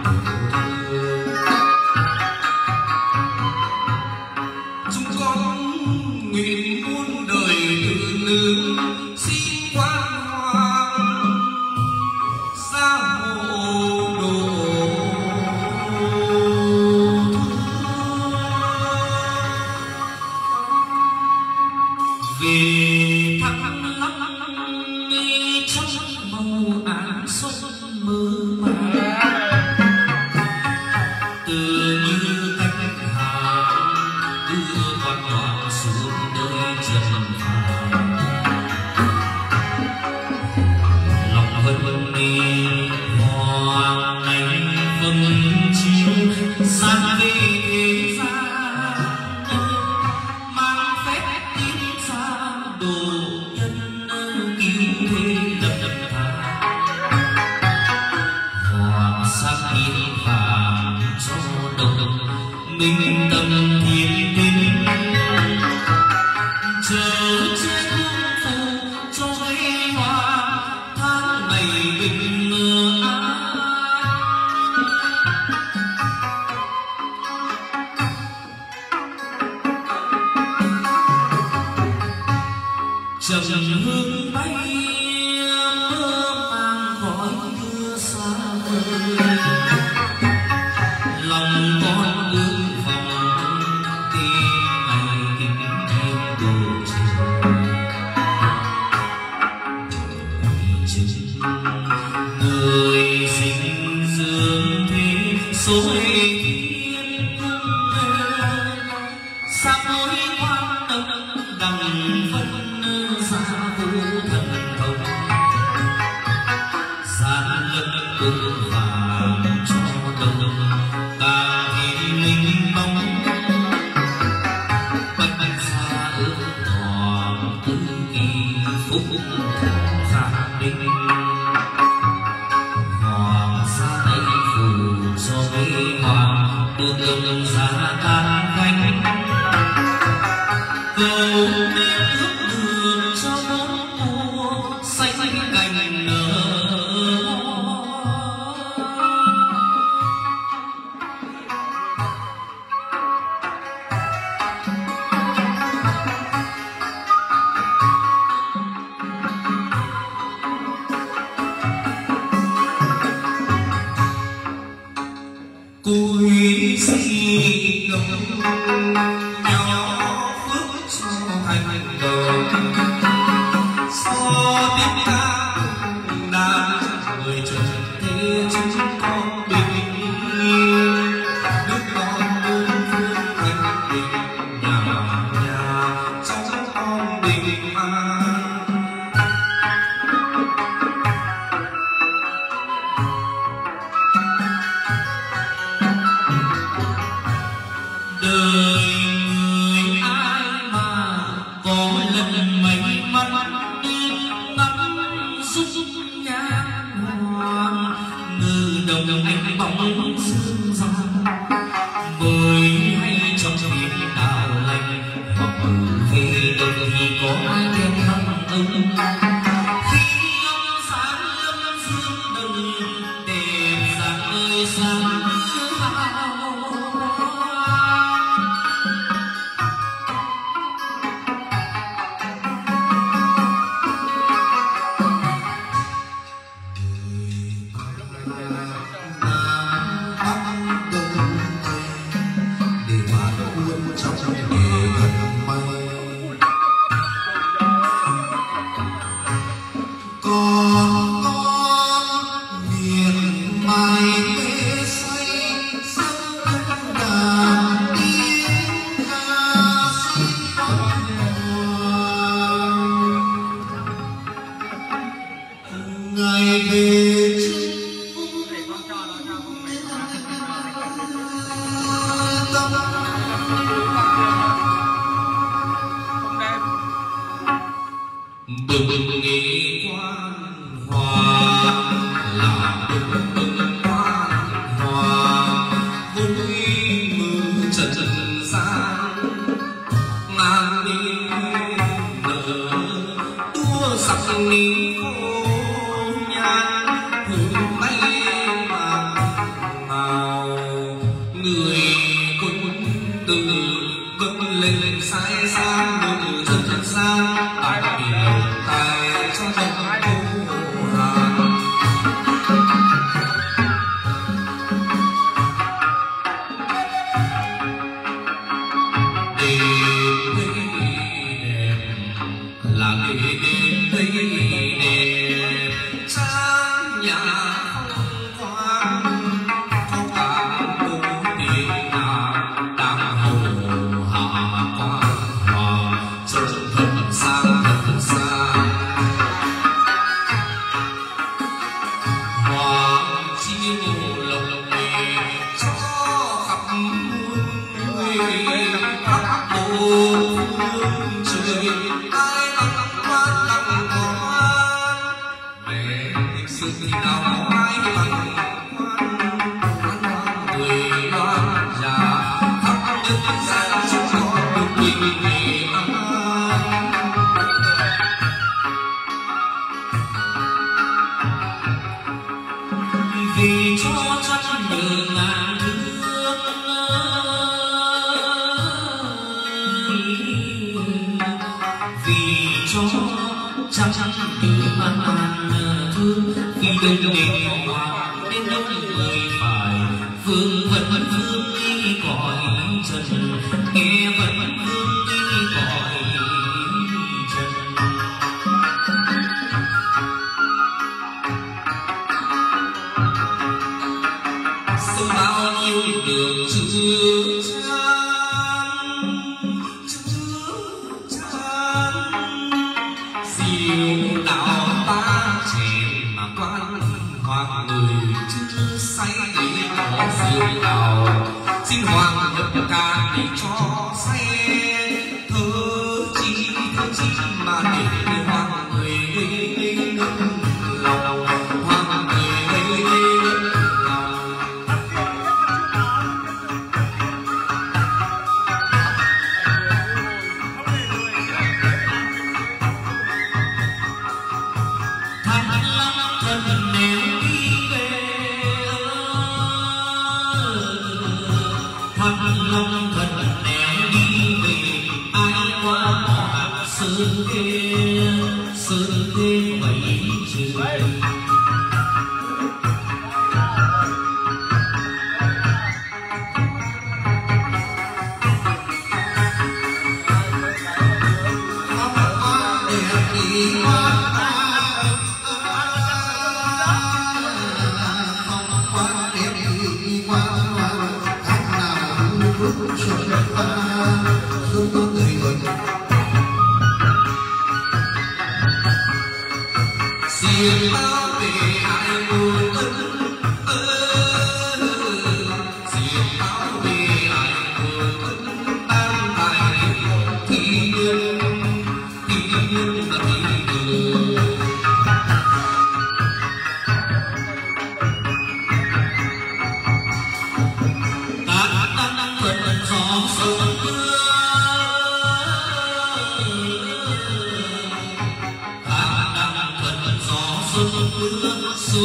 Speaker 1: chúng con nguyện muôn đời tự nương xin quan hoàng gia hộ độ về thăng lăng trong màu áng xuân mơ màng từ như cánh hàng đưa con nhỏ xuống nơi trần phàm lòng vân đi hoàng ánh vầng chiếu sáng về thế gian mang phép tiến ra độ nhân cứu thế lập thà hoàng sắc yên vàng cho đồng minh tâm thiên tinh chờ che cung phụ cho mấy hoa tháng ngày bình an trầm hương bay mơ mang khói mưa xa vời lòng con ước vọng tim ngày kính thêm độ trời người sinh dương thế số thiên cung sao mối quan tâm đằng phân gia vũ thần thông gian lẫn cung vàng cho đồng càng thiên linh bóng bách gia ước toàn tư kỳ phúc gia đình hoàng sa tây phù cho mấy hoàng tương đồng gia tan cánh cầu nên ước đường cho bốn mùa xanh cành nở cúi xin ngông nhỏ phước cho thành đồng so tiếp ta đàn người trần thế chúng con bình yên nước con muôn phương thanh bình nhà nhà trong con bình an đời cực thì có ai đem thăm ông khi ông sáng lâm dương đồng đẹp dạng ơi sáng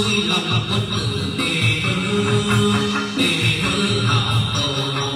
Speaker 1: vui lòng quân tử để hảo cầu.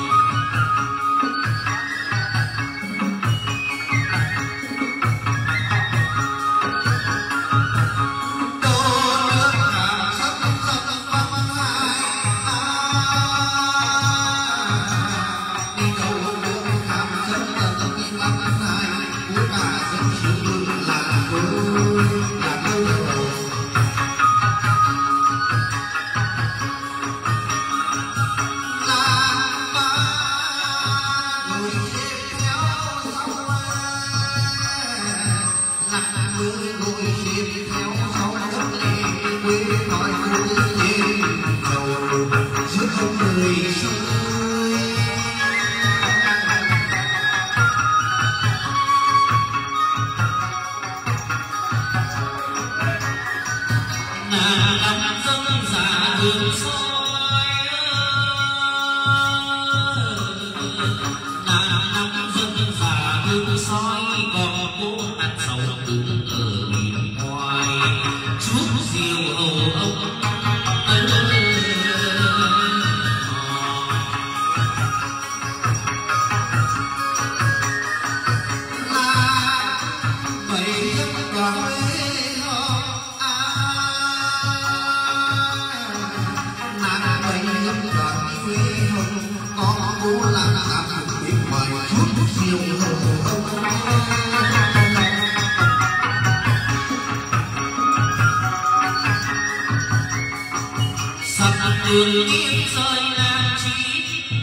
Speaker 1: Đường yên rơi làm chi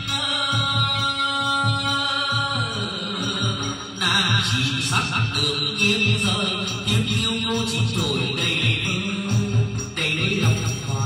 Speaker 1: nàng chỉ sắc đường yên rơi tiếng yêu cô chỉ trồi đầy lòng hoa.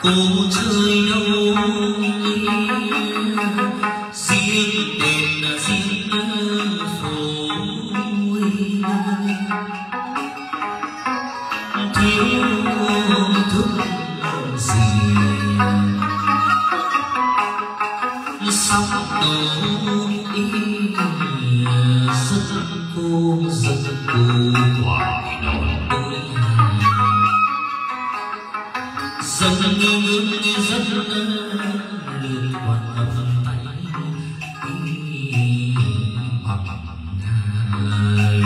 Speaker 1: cô chơi đâu riêng đền là riêng phố thiếu thức gì sóng đổ rất cô quả đỏ dần rất liên quan âm tay bằng hai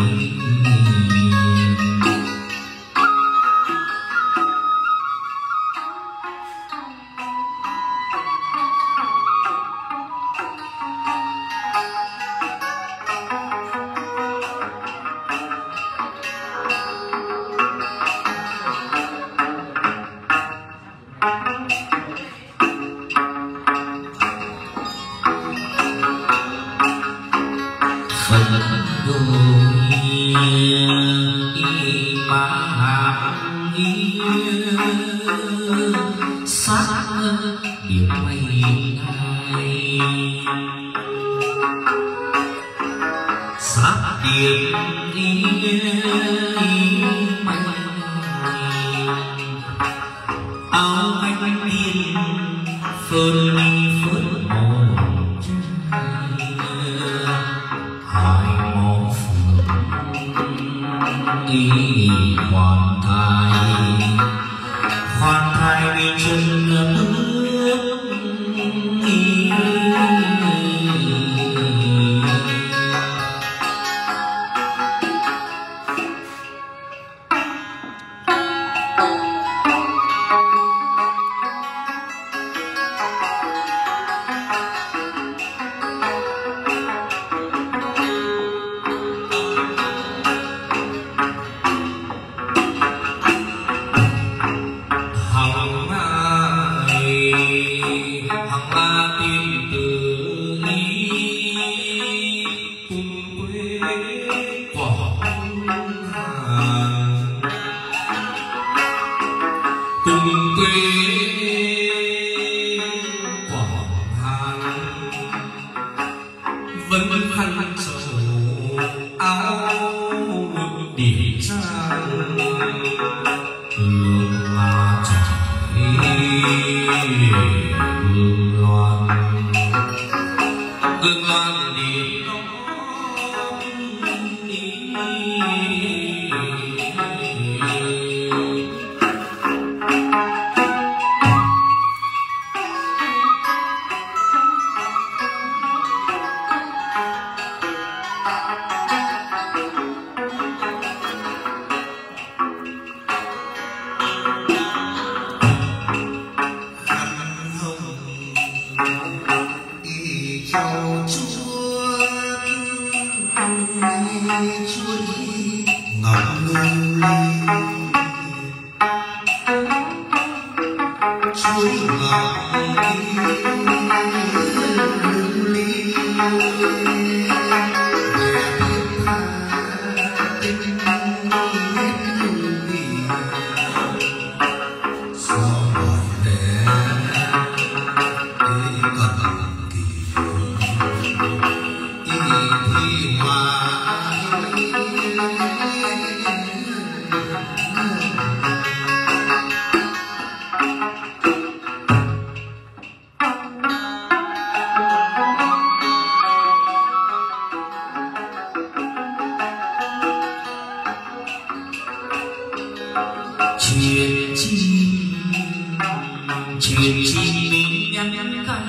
Speaker 1: chuyện chi mình em ca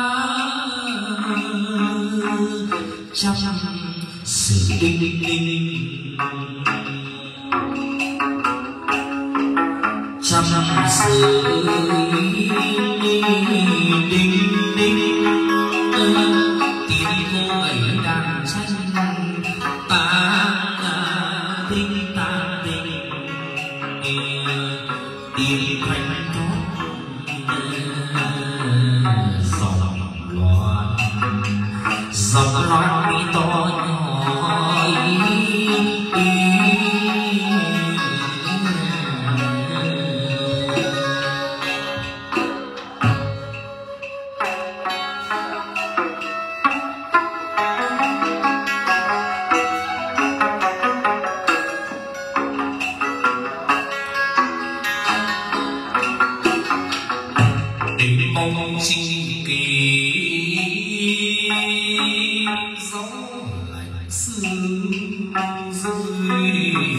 Speaker 1: trong sự đinh đinh trong sự đinh đinh tiếng cô ấy đang tranh ta đinh ta đinh tiếng thanh thoát dòng loạn mi to nhỏ tình mong chi kỳ gió lạnh sương rơi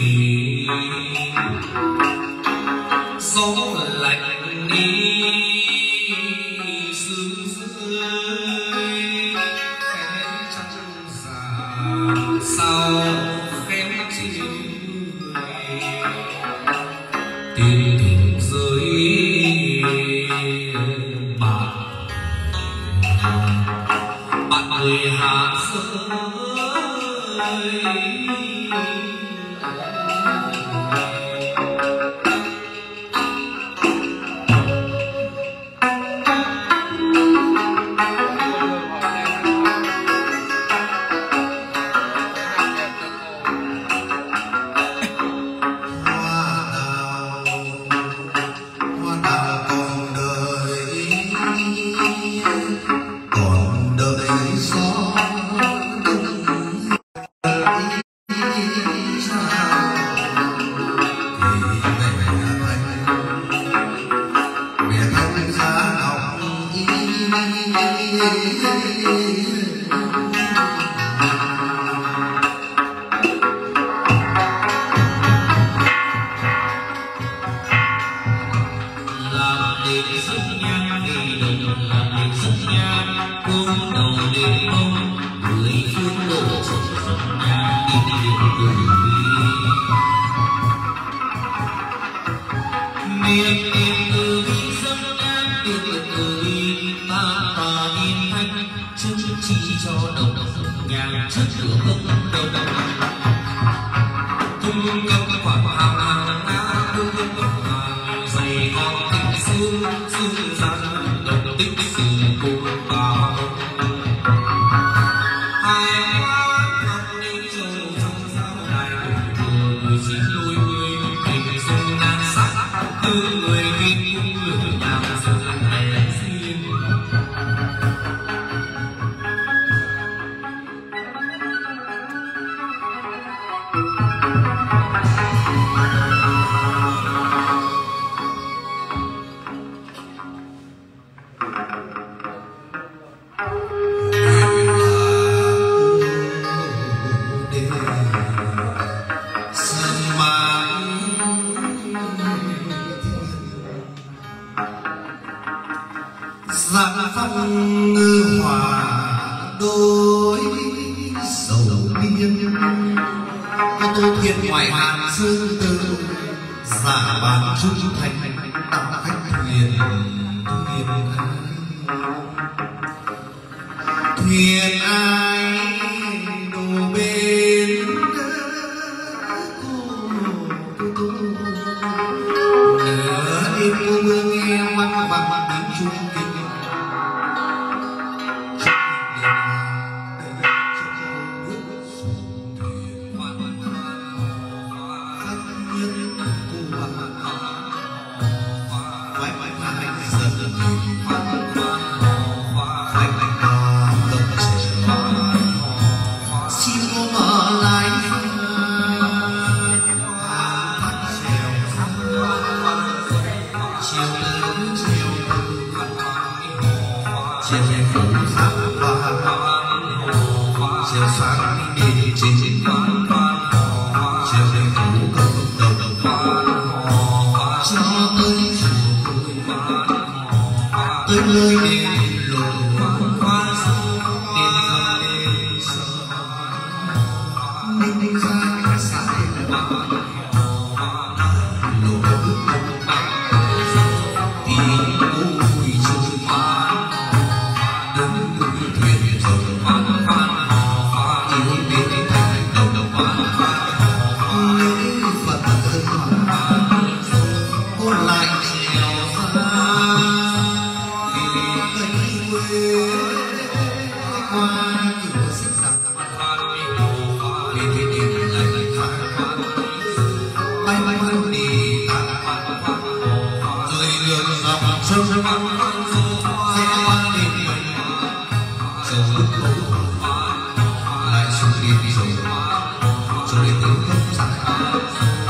Speaker 1: gió lạnh đi sương rơi khẽ trăng già sao khẽ chiều tình tình rơi bạn người hạ rơi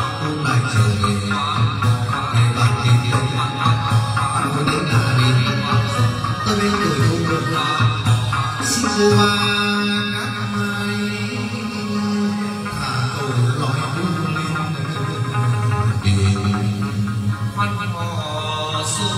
Speaker 2: Hãy subscribe cho kênh Ghiền Mì Gõ để không bỏ lỡ lên tuổi thụ được xin cô ba các mai thả cầu lòi hương lên đền
Speaker 1: quan họ số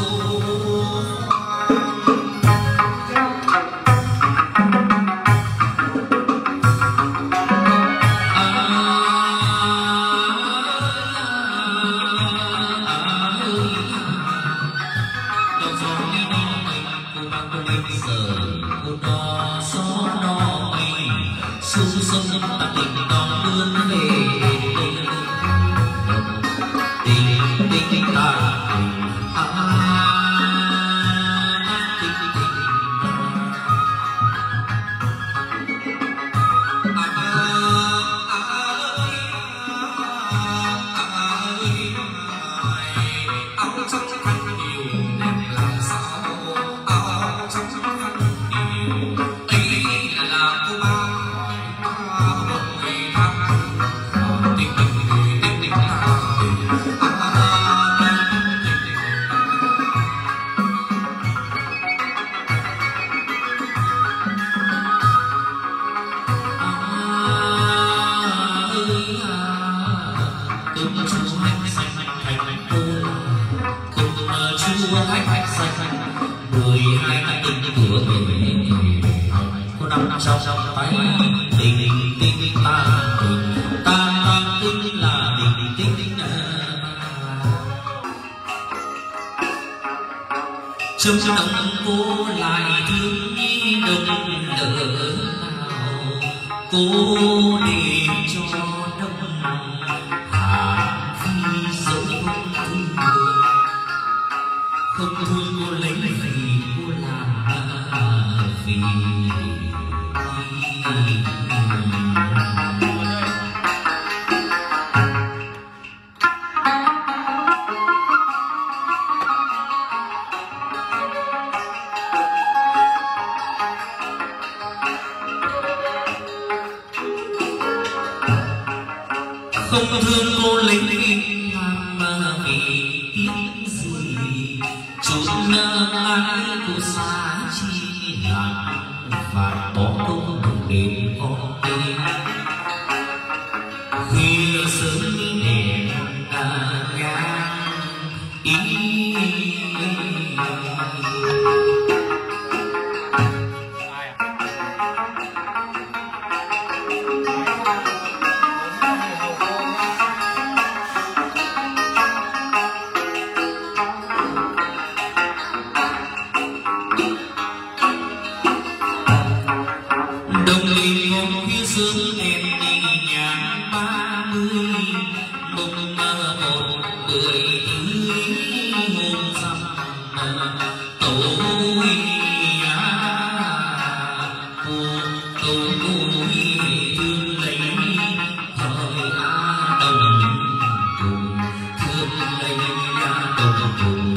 Speaker 1: trong lòng cô lại thương nhi đông nở nào cô để cho đông hà phi dẫu không thương cô lấy vì cô làm vì không thương cô lấy mà vì tiếc gì chút ai cô xa chi là và bỏ cô đến có tên khi sớm đèn ngang ý đồng ly ngọc phía sương đèn đi nhà 30 mộng mơ một bưởi tươi hôn rằm tối tôi thương lấy thời đồng cùng thương lấy đồng cùng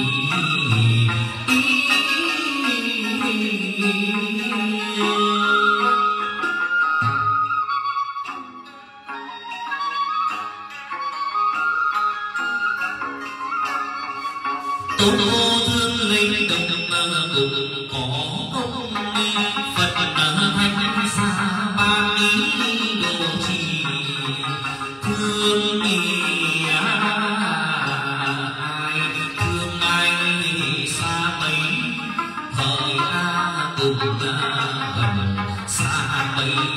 Speaker 1: tôi thương lấy đồng cùng có công Phật thánh xa ba lý độ trì thương ai xa mấy thời cùng gần xa mấy